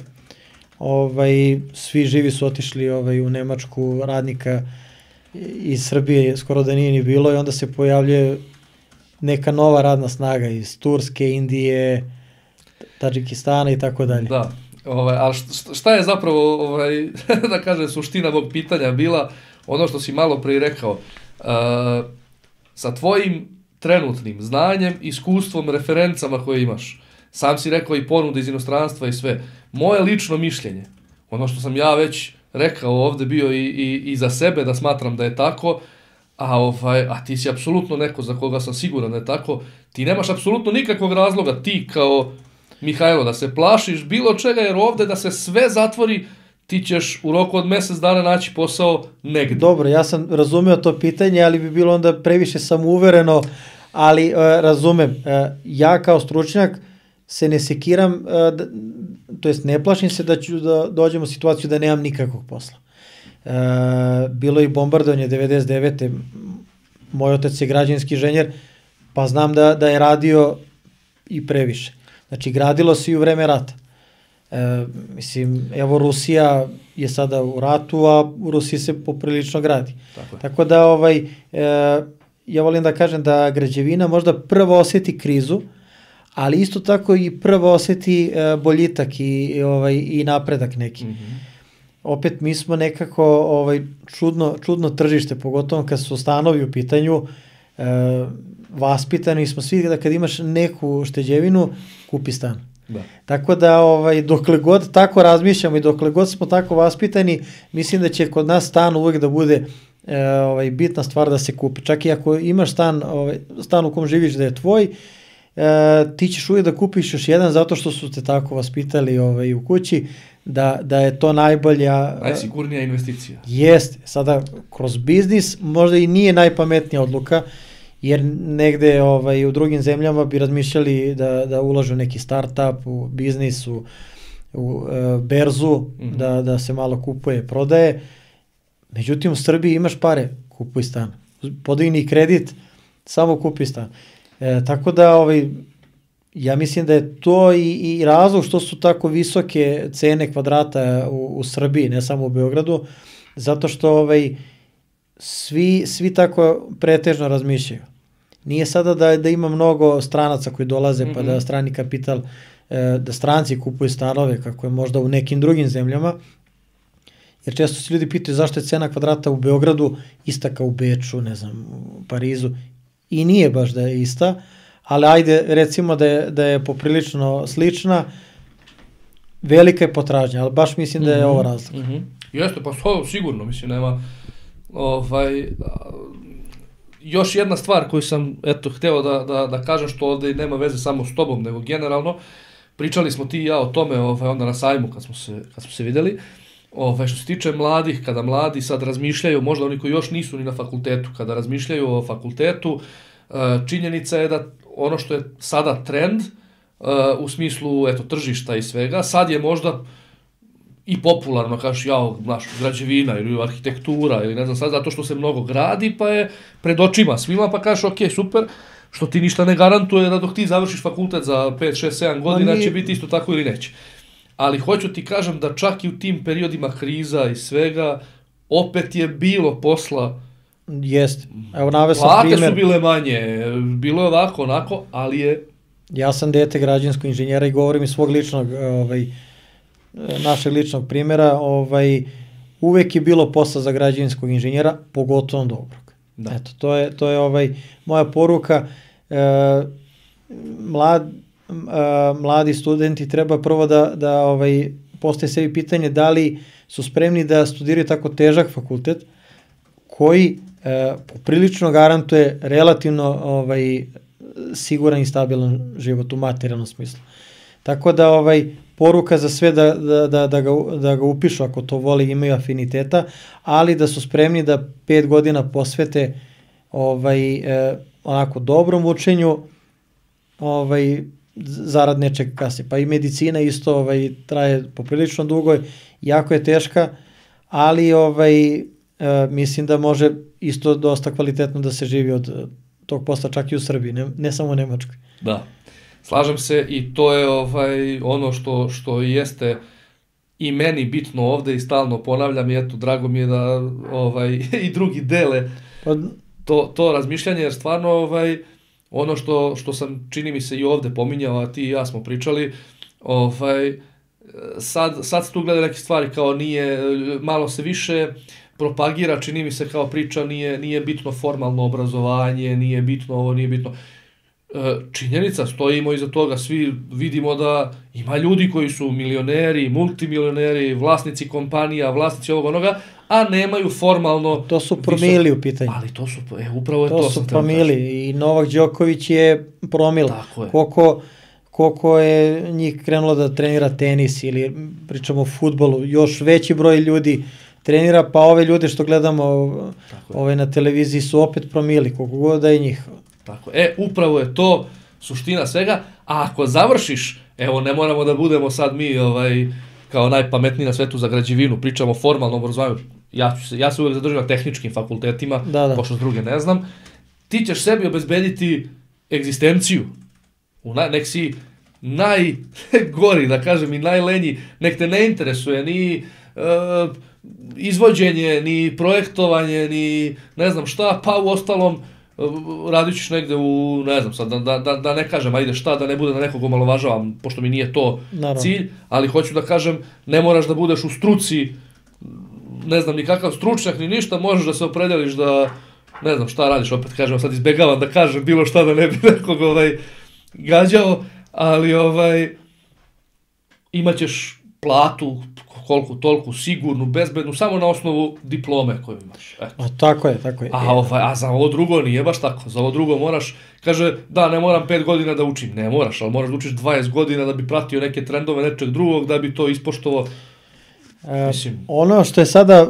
Speaker 1: Svi živi su otišli u Nemačku, radnika iz Srbije skoro da nije ni bilo i onda se pojavljuje neka nova radna snaga iz Turske, Indije, Tadžikistana i tako dalje.
Speaker 2: Da, ali šta je zapravo, da kažem, suština ovog pitanja bila, ono što si malo prije rekao, sa tvojim trenutnim znanjem, iskustvom, referencama koje imaš, sam si rekao i ponude iz inostranstva i sve, moje lično mišljenje, ono što sam ja već rekao ovdje bio i za sebe, da smatram da je tako, a ti si apsolutno neko za koga sam siguran da je tako, ti nemaš apsolutno nikakvog razloga, ti kao Mihajlo, da se plašiš bilo čega, jer ovdje da se sve zatvori, ti ćeš u roku od mjesec dana naći posao negdje.
Speaker 1: Dobro, ja sam razumio to pitanje, ali bi bilo onda previše samouvereno, ali razumem, ja kao stručnjak se ne sekiram, to jest ne plašim se da ću da dođem u situaciju da nemam nikakvog posla. Bilo je bombardovanje 99. Moj otac je građevinski inženjer, pa znam da je radio i previše. Znači, gradilo se i u vreme rata. Evo Rusija je sada u ratu, a u Rusiji se poprilično gradi. Tako da ja volim da kažem da građevina možda prvo osjeti krizu, ali isto tako i prvo osjeti boljitak i napredak neki. Opet mi smo nekako čudno tržište, pogotovo kad su stanovi u pitanju, vaspitani smo svi da kad imaš neku šteđevinu, kupi stan.
Speaker 2: Da.
Speaker 1: Tako da dokle god tako razmišljamo i dokle god smo tako vaspitani, mislim da će kod nas stan uvijek da bude bitna stvar da se kupi. Čak i ako imaš stan u kom živiš da je tvoj, ti ćeš uvijek da kupiš još jedan zato što su te tako vaspitali u kući, da je to
Speaker 2: najsigurnija investicija.
Speaker 1: Jeste. Sada kroz biznis možda i nije najpametnija odluka, jer negde u drugim zemljama bi razmišljali da ulažu neki start-up u biznis, u berzu, da se malo kupuje, prodaje. Međutim, u Srbiji imaš pare, kupuj stan. Podigni kredit, samo kupi stan. Tako da ja mislim da je to i razlog što su tako visoke cene kvadrata u Srbiji, ne samo u Beogradu, zato što svi tako pretežno razmišljaju. Nije sada da ima mnogo stranaca koji dolaze pa da strani kapital, da stranci kupuju stanove kako je možda u nekim drugim zemljama, jer često se ljudi pitaju zašto je cena kvadrata u Beogradu ista kao u Beču, ne znam, u Parizu, i nije baš da je ista, ali ajde recimo da je poprilično slična, velika je potražnja, ali baš mislim da je ovo razlog.
Speaker 2: Jeste, pa sigurno, mislim, nema još jedna stvar koju sam hteo da kažem, što ovdje nema veze samo s tobom, nego generalno, pričali smo ti i ja o tome onda na sajmu kad smo se vidjeli, što se tiče mladih, kada mladi sad razmišljaju, možda oni koji još nisu ni na fakultetu, kada razmišljaju o fakultetu, činjenica je da ono što je sada trend u smislu tržišta i svega, sad je možda i popularno, kažeš, građevina ili arhitektura ili ne znam sad, zato što se mnogo gradi pa je pred očima svima, pa kažeš ok, super, što ti ništa ne garantuje da dok ti završiš fakultet za 5, 6, 7 godina će biti isto tako ili neće. Ali hoću ti kažem da čak i u tim periodima kriza i svega, opet je bilo posla.
Speaker 1: Jeste. Evo naveo sam
Speaker 2: plate
Speaker 1: primjer.
Speaker 2: Su bile manje, bilo je ovako, onako, ali je...
Speaker 1: Ja sam dete građevinskog inženjera i govorim iz svog ličnog, našeg ličnog primjera, uvek je bilo posla za građevinskog inženjera, pogotovo dobrog. Da. Eto, to je moja poruka. Mladi studenti treba prvo da postaje sebi pitanje da li su spremni da studiraju tako težak fakultet koji poprilično garantuje relativno siguran i stabilan život u materijalnom smislu. Tako da poruka za sve da ga upišu ako to voli, imaju afiniteta, ali da su spremni da 5 godina posvete onako dobrom učenju, zarad nečeg kasnije. Pa i medicina isto traje poprilično dugo, jako je teška, ali mislim da može isto dosta kvalitetno da se živi od tog posla čak i u Srbiji, ne samo u Nemačkoj.
Speaker 2: Da. Slažem se i to je ono što jeste i meni bitno ovde i stalno ponavljam i eto, drago mi je da i drugi dele to razmišljanje, jer stvarno ono što sam, čini mi se, i ovde pominjao, a ti i ja smo pričali, sad se tu gleda neke stvari kao nije, malo se više propagira, čini mi se kao priča, nije bitno formalno obrazovanje, nije bitno ovo, nije bitno. Činjenica, stojimo iza toga, svi vidimo da ima ljudi koji su milioneri, multimilioneri, vlasnici kompanija, vlasnici ovog onoga, a nemaju formalno...
Speaker 1: To su promili u pitanju.
Speaker 2: Ali to su, upravo je to.
Speaker 1: To su promili i Novak Đoković je promil.
Speaker 2: Tako je.
Speaker 1: Koliko je njih krenulo da trenira tenis ili pričamo o fudbalu, još veći broj ljudi trenira, pa ove ljude što gledamo na televiziji su opet promili, koliko god da je njih.
Speaker 2: Tako, upravo je to suština svega, a ako završiš, evo ne moramo da budemo sad mi kao najpametniji na svetu za građevinu, pričamo o formalnom obrazovanju, ja se uvek zadržim na tehničkim fakultetima, pošto s druge ne znam, ti ćeš sebi obezbediti egzistenciju, nek si najgori, da kažem, i najlenji, nek te ne interesuje ni izvođenje, ni projektovanje, ni ne znam šta, pa u ostalom radit ćeš negde u, ne znam sad, da ne kažem, ajde šta, da ne bude da nekog omalovažavam, pošto mi nije to cilj, ali hoću da kažem, ne moraš da budeš u struci, ne znam ni kakav stručnjak, ni ništa, možeš da se opredeliš da, ne znam šta radiš, opet kažem, sad izbegavam da kažem bilo šta da ne bi nekog gađao, ali imat ćeš platu, koliko toliko sigurnu, bezbednu, samo na osnovu diplome koju imaš. Eto.
Speaker 1: Tako je.
Speaker 2: A za ovo drugo nije baš tako. Za ovo drugo moraš, kaže, da, ne moram 5 godina da učim. Ne moraš, ali moraš da učiš 20 godina da bi pratio neke trendove nečeg drugog, da bi to ispoštovao.
Speaker 1: Ono što je sada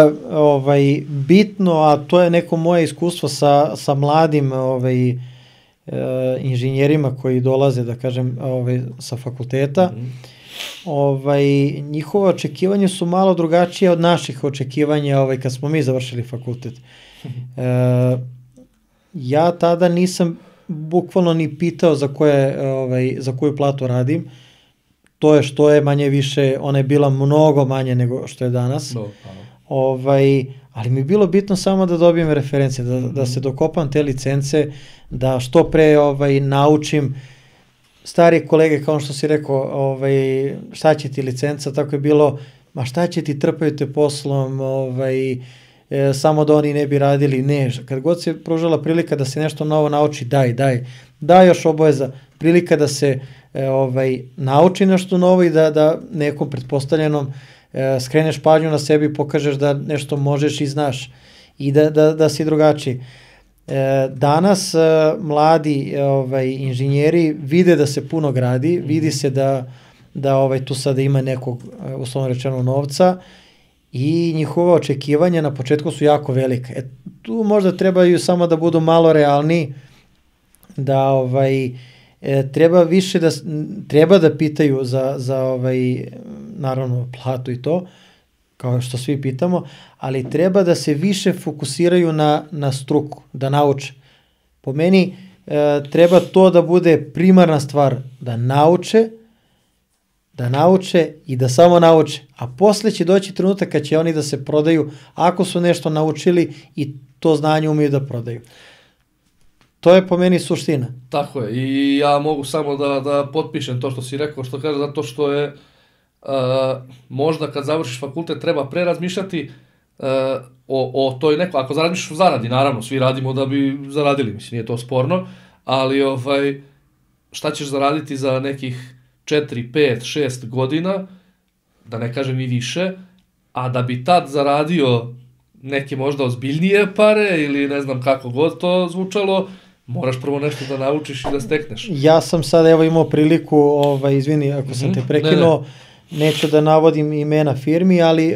Speaker 1: bitno, a to je neko moje iskustvo sa mladim inženjerima koji dolaze, da kažem, sa fakulteta, njihova očekivanja su malo drugačije od naših očekivanja kad smo mi završili fakultet. Ja tada nisam bukvalno ni pitao za koju platu radim. To je što je manje više, ona je bila mnogo manje nego što je danas. Ali mi je bilo bitno samo da dobijem referencije, da se dokopam te licence, da što pre naučim. Stari kolege, kao što si rekao, šta će ti licenca, tako je bilo, ma šta će ti, trpaju te poslom, samo da oni ne bi radili, ne, kad god se pružala prilika da se nešto novo nauči, daj još obaveza, prilika da se nauči nešto novo i da nekom pretpostavljenom skreneš pažnju na sebi i pokažeš da nešto možeš i znaš i da si drugačiji. Danas mladi inženjeri vide da se puno gradi, vidi se da tu sada ima nekog, uslovno rečeno, novca i njihova očekivanja na početku su jako velika. Tu možda trebaju samo da budu malo realni, da treba više treba da pitaju za naravno platu i to, kao što svi pitamo, ali treba da se više fokusiraju na struku, da nauče. Po meni treba to da bude primarna stvar, da nauče i da samo nauče, a posle će doći trenutak kad će oni da se prodaju ako su nešto naučili i to znanje umeju da prodaju. To je po meni suština.
Speaker 2: Tako je, i ja mogu samo da potpišem to što si rekao, što kaže, zato što je možda kad završiš fakultet treba prerazmišljati o toj nekoj, ako zaradiš u zaradi, naravno, svi radimo da bi zaradili, mislim, nije to sporno, ali šta ćeš zaraditi za nekih 4, 5, 6 godina, da ne kažem i više, a da bi tad zaradio neke možda ozbiljnije pare ili ne znam kako god to zvučalo, moraš prvo nešto da naučiš i da stekneš.
Speaker 1: Ja sam sad imao priliku, izvini ako sam te prekinuo, neću da navodim imena firmi, ali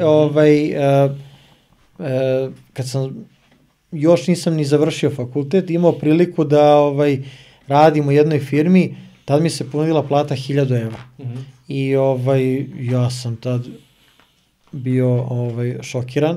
Speaker 1: kad sam još nisam ni završio fakultet, imao priliku da radim u jednoj firmi, tad mi se ponudila plata 1000 evra. I ja sam tad bio šokiran.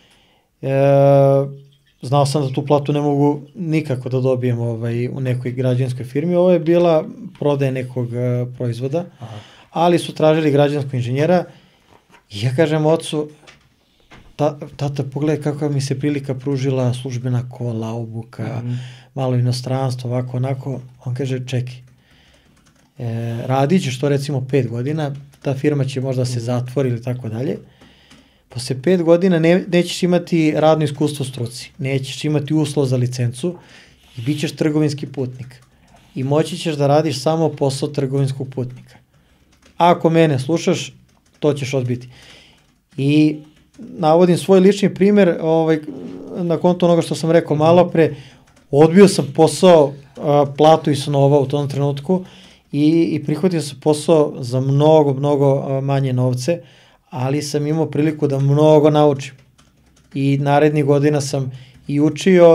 Speaker 1: Znao sam da tu platu ne mogu nikako da dobijem u nekoj građevinskoj firmi. Ovo je bila prodaje nekog proizvoda, ali su tražili građanskog inženjera i ja kažem ocu, tata, pogledaj kakva mi se prilika pružila, službena kola, obuka, malo inostranstvo, ovako, onako. On kaže, čekaj, radit ćeš to recimo 5 godina, ta firma će možda se zatvori ili tako dalje. Posle 5 godina nećeš imati radno iskustvo u struci, nećeš imati uslov za licencu i bit ćeš trgovinski putnik. I moći ćeš da radiš samo posao trgovinskog putnika. Ako mene slušaš, to ćeš odbiti. I navodim svoj lični primjer, na kontu onoga što sam rekao malo pre, odbio sam posao platu i snova u tom trenutku i prihvatio sam posao za mnogo manje novce, ali sam imao priliku da mnogo naučim. I narednih godina sam i učio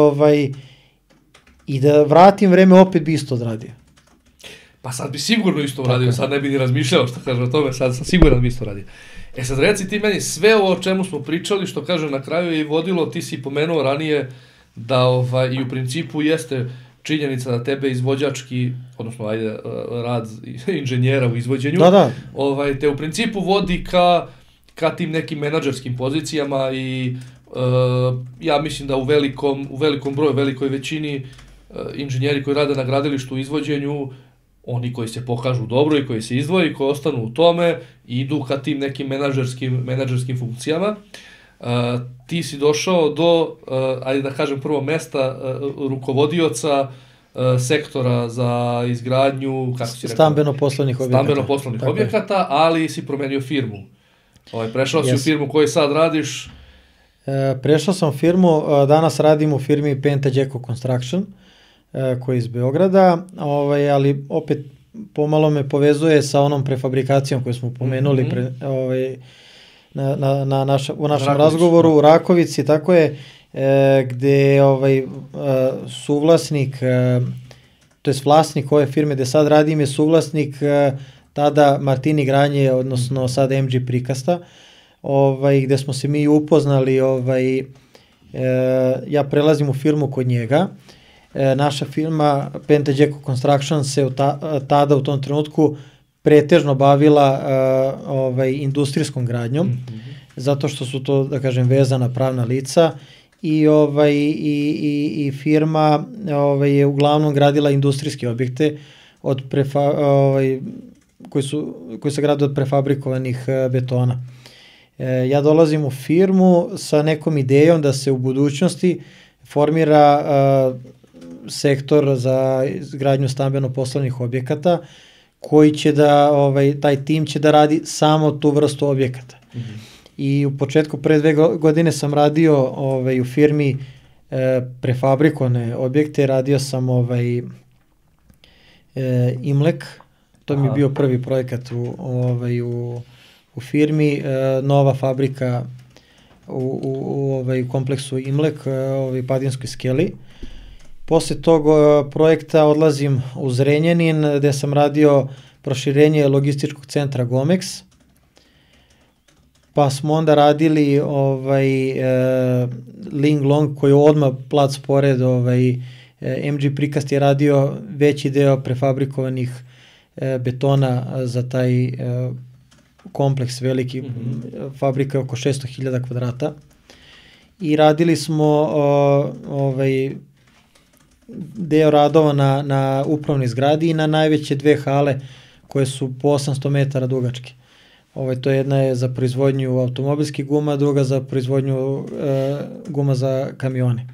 Speaker 1: i da vratim vreme opet bi isto odradio.
Speaker 2: Pa sad bi sigurno isto uradio, sad ne bi ni razmišljao što kaže o tome, sad sam siguran bi isto uradio. Sad reci ti meni, sve ovo o čemu smo pričali, što kaže na kraju je i vodilo, ti si pomenuo ranije da i u principu jeste činjenica da tebe izvođački, odnosno rad inženjera u izvođenju, te u principu vodi ka tim nekim menadžerskim pozicijama i ja mislim da u velikom broju, velikoj većini inženjeri koji rade na gradilištu u izvođenju, oni koji se pokažu dobro i koji se izdvoji, koji ostanu u tome, idu ka tim nekim menadžerskim funkcijama. Ti si došao do, ajde da kažem prvo mesta, rukovodioca sektora za izgradnju, kako si rekao?
Speaker 1: Stambeno-poslovnih
Speaker 2: objekata, ali si promenio firmu. Prešao si u firmu koju sad radiš?
Speaker 1: Prešao sam u firmu, danas radim u firmi Penta Đeko Construction, koji je iz Beograda, ali opet pomalo me povezuje sa onom prefabrikacijom koju smo pomenuli u našem razgovoru u Rakovici, tako je, gde suvlasnik, to je vlasnik ove firme gde sad radim je suvlasnik tada Martini Granje, odnosno sad MG Prikasta, gde smo se mi upoznali, ja prelazim u firmu kod njega. Naša firma Penta Đeko Construction se tada u tom trenutku pretežno bavila industrijskom gradnjom, zato što su to, da kažem, vezana pravna lica i firma je uglavnom gradila industrijske objekte koji se grade od prefabrikovanih betona. Ja dolazim u firmu sa nekom idejom da se u budućnosti formira sektor za izgradnju stambeno-poslovnih objekata koji će da, taj tim će da radi samo tu vrstu objekata. I u početku pre 2 godine sam radio u firmi prefabrikovane objekte, radio sam Imlek, to mi je bio prvi projekat u firmi, nova fabrika u kompleksu Imlek, Padinskoj skeli. Posle tog projekta odlazim u Zrenjanin, gde sam radio proširenje logističkog centra Gomex, pa smo onda radili Ling Long, koji je odmah plac pored, MG Prikast je radio veći deo prefabrikovanih betona za taj kompleks veliki, fabrika oko 600.000 kvadrata. I radili smo deo radova na upravnoj zgradi i na najveće 2 hale koje su po 800 metara dugačke. To jedna je za proizvodnju automobilskih guma, druga za proizvodnju guma za kamione.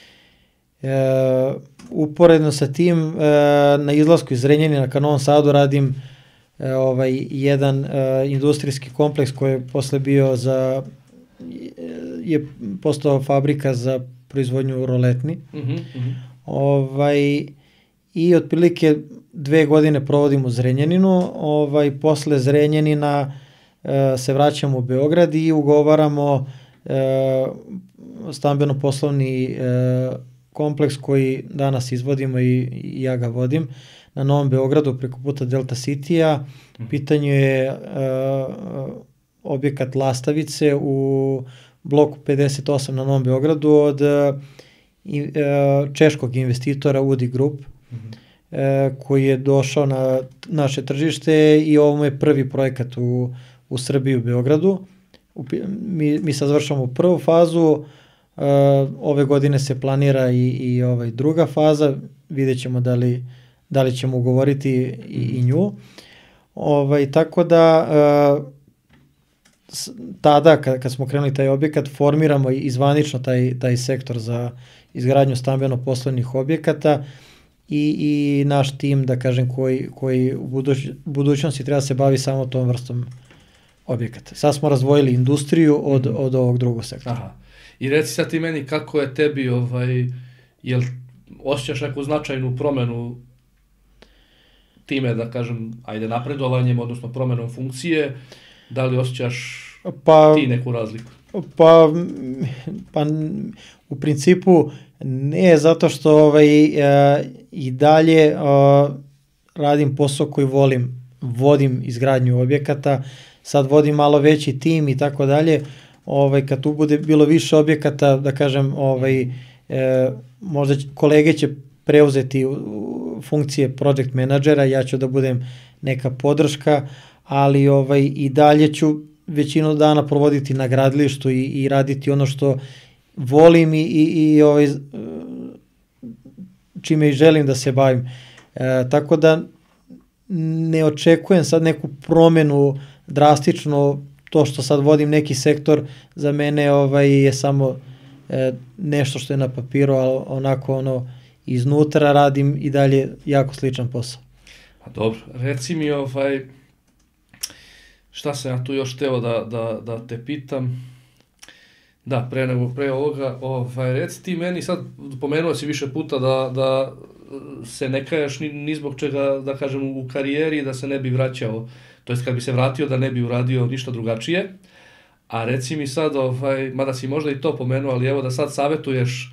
Speaker 1: Uporedno sa tim, na izlasku iz Zrenjanina ka Novom Sadu radim jedan industrijski kompleks koji je posle bio je postao fabrika za proizvodnju roletni. I otprilike 2 godine provodim u Zrenjaninu, posle Zrenjanina se vraćamo u Beograd i ugovaramo stambeno-poslovni kompleks koji danas izvodimo i ja ga vodim na Novom Beogradu preko puta Delta City-a. Pitanju je objekat Lastavice u bloku 58 na Novom Beogradu od češkog investitora Udi Group. koji je došao na naše tržište i ovo je prvi projekat u Srbiji, u Beogradu. Mi sad završamo prvu fazu, ove godine se planira i druga faza, vidjet ćemo da li ćemo ugovoriti i nju. Tako da tada kad smo krenuli taj objekat formiramo i zvanično taj sektor za izgradnju stambeno-poslovnih objekata i naš tim, da kažem, koji u budućnosti treba se bavi samo tom vrstom objekata. Sad smo razdvojili industriju od ovog drugog sektora.
Speaker 2: Aha. I reci sad ti meni kako je tebi, jel osjećaš neku značajnu promenu time, da kažem, napredovanjem, odnosno promenom funkcije, da li osjećaš ti neku razliku?
Speaker 1: Pa u principu ne, zato što i dalje radim posao koji vodim izgradnju objekata, sad vodim malo veći tim i tako dalje. Kad tu bude bilo više objekata, da kažem, možda kolege će preuzeti funkcije project menadžera, ja ću da budem neka podrška, ali i dalje ću većinu dana provoditi na gradilištu i raditi ono što volim i čime i želim da se bavim. Tako da ne očekujem sad neku promenu drastično, to što sad vodim neki sektor za mene je samo nešto što je na papiru, ali onako iznutra radim i dalje jako sličan posao.
Speaker 2: A dobro, reci mi šta sam ja tu još teo da te pitam. Da, pre ovoga, reci ti meni sad, pomenuo si više puta da se ne kaješ ni zbog čega, da kažem, u karijeri, da se ne bi vraćao, to jest kad bi se vratio da ne bi uradio ništa drugačije, a reci mi sad, mada si možda i to pomenuo, ali evo da sad savjetuješ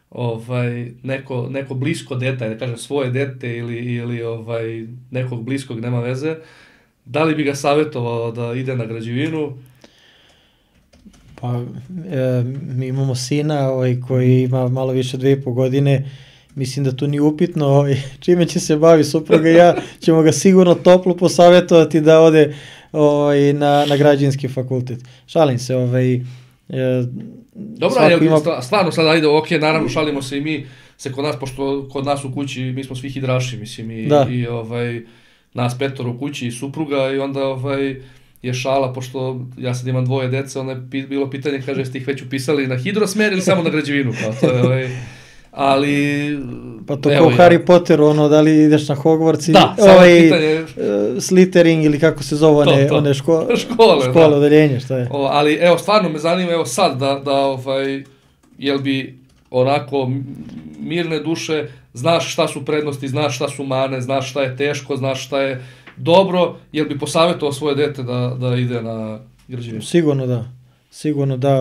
Speaker 2: neko blisko dete, da kažem svoje dete ili nekog bliskog, nema veze, da li bi ga savjetovao da ide na građevinu?
Speaker 1: Pa, mi imamo sina koji ima malo više 2,5 godine, mislim da to nije upitno, čime će se bavi supruga i ja, ćemo ga sigurno toplo posavjetovati da ode na građevinski fakultet. Šalim se,
Speaker 2: Dobro, stvarno sad ajde, ok, naravno šalimo se i mi, se kod nas u kući, mi smo svi hidraši, mislim, i nas 5 u kući i supruga i onda je šala, pošto ja sad imam 2 dece, onda je bilo pitanje, kaže, jeste ih već upisali na hidrosmer ili samo na građevinu, pa to je, ali...
Speaker 1: Pa to kao Harry Potteru, da li ideš na Hogwarts
Speaker 2: pitanje...
Speaker 1: Slytherin ili kako se zove one škole, odeljenje, šta je.
Speaker 2: Ali evo, stvarno me zanima, evo sad, jel bi onako mirne duše, znaš šta su prednosti, znaš šta su mane, znaš šta je teško, znaš šta je dobro, jel bi posavjetovao svoje dete da ide na građevinu?
Speaker 1: Sigurno da,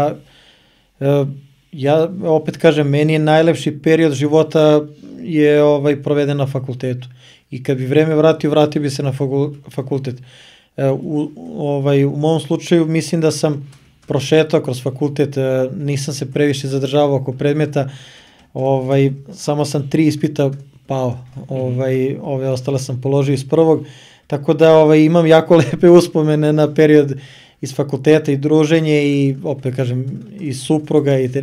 Speaker 1: ja opet kažem, meni je najlepši period života je proveden na fakultetu i kad bi vreme vratio bi se na fakultet. U mom slučaju mislim da sam prošetao kroz fakultet, nisam se previše zadržavao oko predmeta, samo sam 3 ispita pao, ove ostale sam položio iz prvog, tako da imam jako lepe uspomene na period iz fakulteta i druženje i opet kažem i supruga i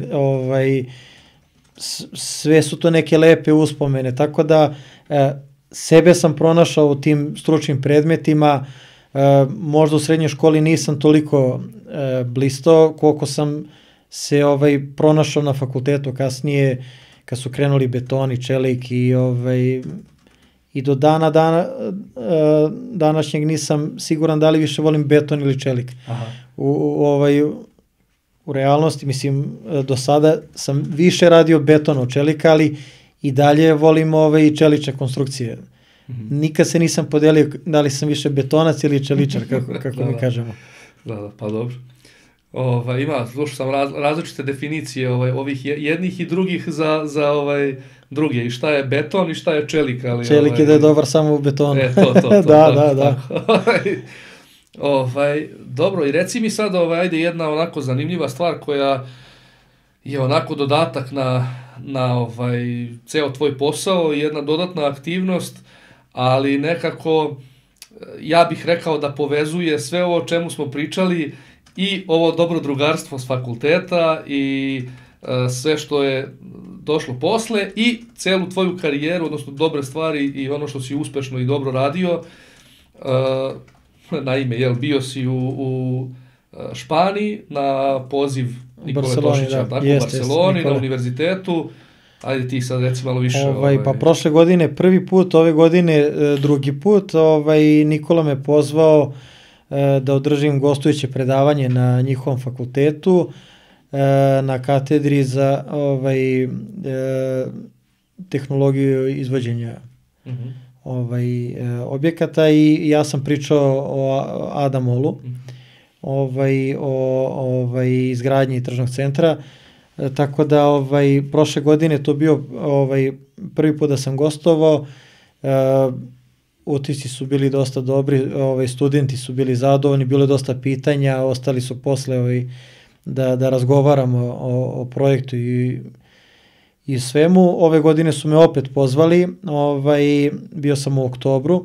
Speaker 1: sve su to neke lepe uspomene, tako da sebe sam pronašao u tim stručnim predmetima, možda u srednjoj školi nisam toliko blistao koliko sam se pronašao na fakultetu kasnije kad su krenuli beton i čelik i do današnjeg nisam siguran da li više volim beton ili čelik. U realnosti, mislim, do sada sam više radio beton od čelika, ali i dalje volim i čelične konstrukcije. Nikad se nisam podelio da li sam više betonac ili čeličar, kako mi kažemo.
Speaker 2: Da, pa dobro. Slušao sam različite definicije ovih jednih i drugih za druge. I šta je beton i šta je čelik.
Speaker 1: Čelik je da je dobar samo u betonu.
Speaker 2: To.
Speaker 1: Da.
Speaker 2: Dobro, i reci mi sad, ajde jedna onako zanimljiva stvar koja je onako dodatak na ceo tvoj posao, jedna dodatna aktivnost, ali nekako ja bih rekao da povezuje sve ovo o čemu smo pričali i ovo dobro drugarstvo s fakulteta i sve što je došlo posle i celu tvoju karijeru, odnosno dobre stvari i ono što si uspešno i dobro radio. Naime, bio si u Španiji na poziv Nikole Tošića, tako, u Barceloni, na univerzitetu. Ajde ti sad reci malo više.
Speaker 1: Pa prošle godine prvi put, ove godine drugi put. Nikola me pozvao da održim gostujuće predavanje na njihovom fakultetu, na katedri za tehnologiju izvođenja objekata i ja sam pričao o Adamolu, o izgradnji tržnog centra, tako da prošle godine to bio prvi put da sam gostovao. Utisci su bili dosta dobri, studenti su bili zadovoljni, bilo je dosta pitanja, ostali su posle da razgovaramo o projektu i svemu. Ove godine su me opet pozvali, bio sam u oktobru,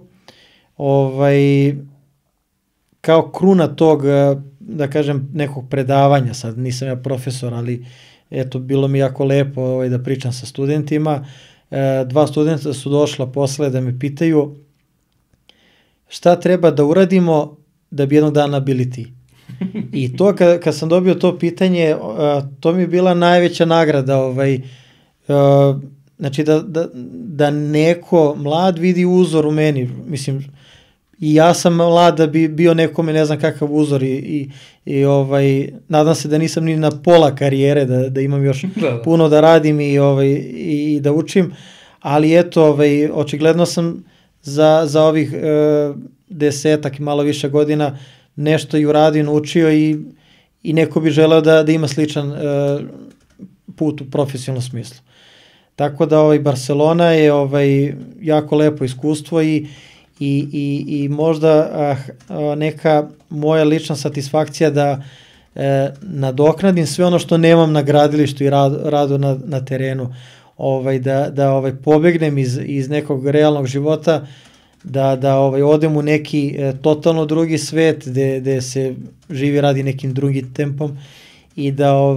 Speaker 1: kao kruna tog, da kažem, nekog predavanja, sad nisam ja profesor, ali eto, bilo mi jako lepo da pričam sa studentima. 2 studenta su došla posle da me pitaju šta treba da uradimo da bi jednog dana bili ti. I to kad sam dobio to pitanje, to mi je bila najveća nagrada, znači da neko mlad vidi uzor u meni, mislim, i ja sam mlad da bi bio nekome ne znam kakav uzor i nadam se da nisam ni na pola karijere, da imam još puno da radim i da učim, ali eto, očigledno sam za ovih 10 i malo više godina nešto i uradio, naučio i neko bi želeo da ima sličan put u profesionalnom smislu. Tako da Barcelona je jako lepo iskustvo i možda neka moja lična satisfakcija da nadoknadim sve ono što nemam na gradilištu i radu na terenu, da pobegnem iz nekog realnog života, da odem u neki totalno drugi svet gde se živi, radi nekim drugim tempom i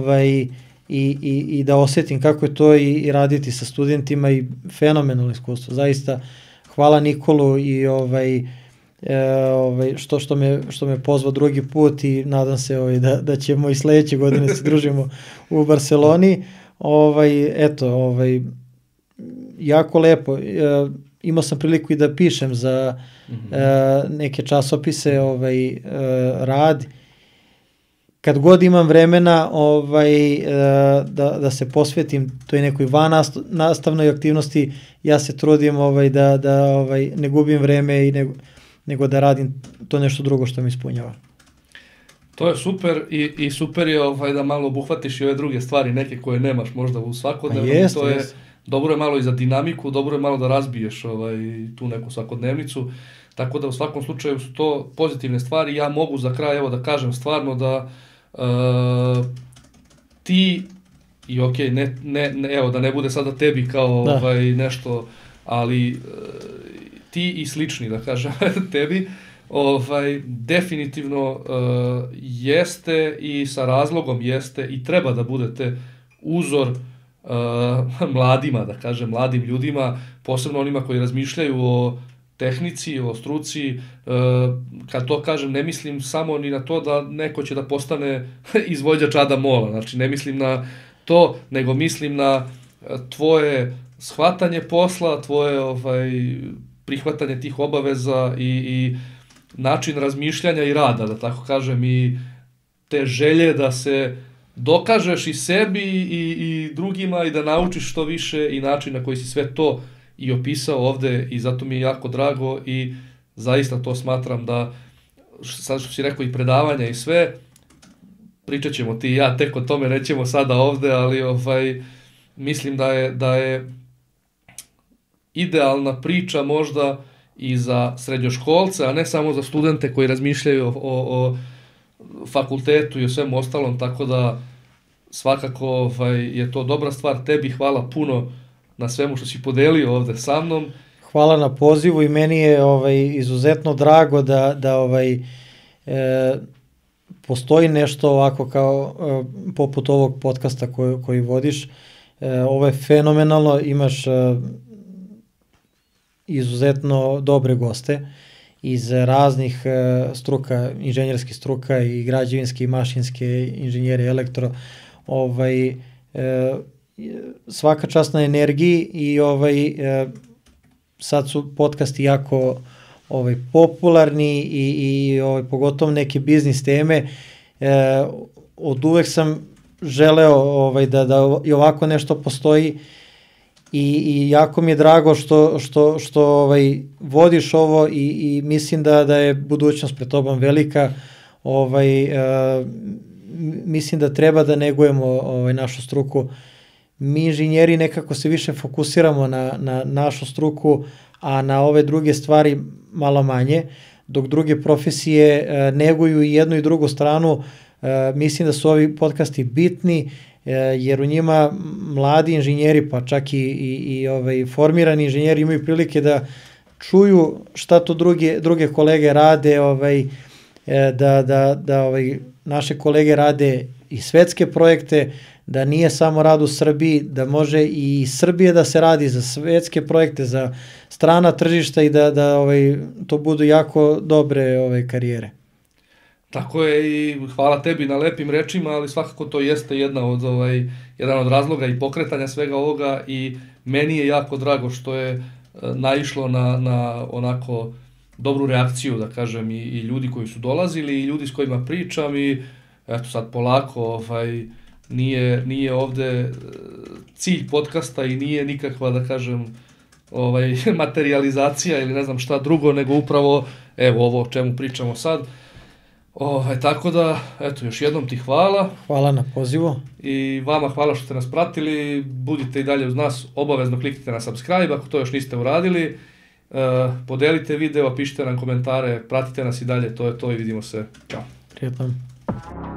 Speaker 1: da osjetim kako je to i raditi sa studentima i fenomenalno iskustvo. Zaista hvala Nikolu i što me pozvao drugi put i nadam se da ćemo i sledeće godine se družimo u Barceloni. Jako lepo. Imao sam priliku i da pišem za neke časopise rad. Kad god imam vremena da se posvetim toj nekoj nastavnoj aktivnosti, ja se trudim da ne gubim vreme nego da radim to nešto drugo što mi ispunjava.
Speaker 2: To je super i super je da malo obuhvatiš i ove druge stvari, neke koje nemaš možda u svakodnevnom. Dobro je malo i za dinamiku, dobro je malo da razbiješ tu neku svakodnevnicu, tako da u svakom slučaju su to pozitivne stvari. Ja mogu za kraj da kažem stvarno da ti, i da ne bude sada tebi kao nešto, ali ti i slični, da kažem, tebi, definitivno jeste i sa razlogom jeste i treba da budete uzor mladima, da kažem, mladim ljudima, posebno onima koji razmišljaju o tehnici, o struci. Kad to kažem, ne mislim samo ni na to da neko će da postane izvođač Adamola, znači ne mislim na to, nego mislim na tvoje shvatanje posla, tvoje prihvatanje tih obaveza i način razmišljanja i rada, da tako kažem, i te želje da se dokažeš i sebi i drugima i da naučiš što više i način na koji si sve to i opisao ovde i zato mi je jako drago i zaista to smatram da, sad što si rekao i predavanja i sve, pričat ćemo ti i ja tek o tome, nećemo sada ovde, ali mislim da je idealna priča možda i za srednjoškolce, a ne samo za studente koji razmišljaju o fakultetu i o svemu ostalom, tako da svakako je to dobra stvar. Tebi hvala puno na svemu što si podelio ovde sa mnom.
Speaker 1: Hvala na pozivu i meni je izuzetno drago da postoji nešto ovako kao poput ovog podcasta koji vodiš. Ovo je fenomenalno, imaš izuzetno dobre goste iz raznih struka, inženjerskih struka i građevinske i mašinske, inženjeri elektro. Svaka čast na energiji i sad su podcasti jako popularni i pogotovo neke biznis teme. Od uvek sam želeo da i ovako nešto postoji i jako mi je drago što vodiš ovo i mislim da je budućnost pred tobom velika. Mislim da treba da negujemo našu struku. Mi inženjeri nekako se više fokusiramo na našu struku, a na ove druge stvari malo manje, dok druge profesije neguju i jednu i drugu stranu. Mislim da su ovi podcasti bitni, jer u njima mladi inženjeri, pa čak i formirani inženjeri imaju prilike da čuju šta to druge kolege rade, da naše kolege rade i svetske projekte, da nije samo rad u Srbiji, da može i Srbije da se radi za svetske projekte, za strana tržišta i da to budu jako dobre karijere.
Speaker 2: Tako je i hvala tebi na lepim rečima, ali svakako to jeste jedan od razloga i pokretanja svega ovoga i meni je jako drago što je naišlo na onako dobru reakciju, da kažem, i ljudi koji su dolazili i ljudi s kojima pričam i eto sad polako nije ovde cilj podcasta i nije nikakva, da kažem, materializacija ili ne znam šta drugo, nego upravo evo ovo o čemu pričamo sad. Tako da, eto, još jednom ti hvala.
Speaker 1: Hvala na pozivu.
Speaker 2: I vama hvala što ste nas pratili. Budite i dalje uz nas, obavezno kliknite na subscribe ako to još niste uradili. Podelite video, pišite nam komentare, pratite nas i dalje, to je to i vidimo se. Ćao.
Speaker 1: Prijetno.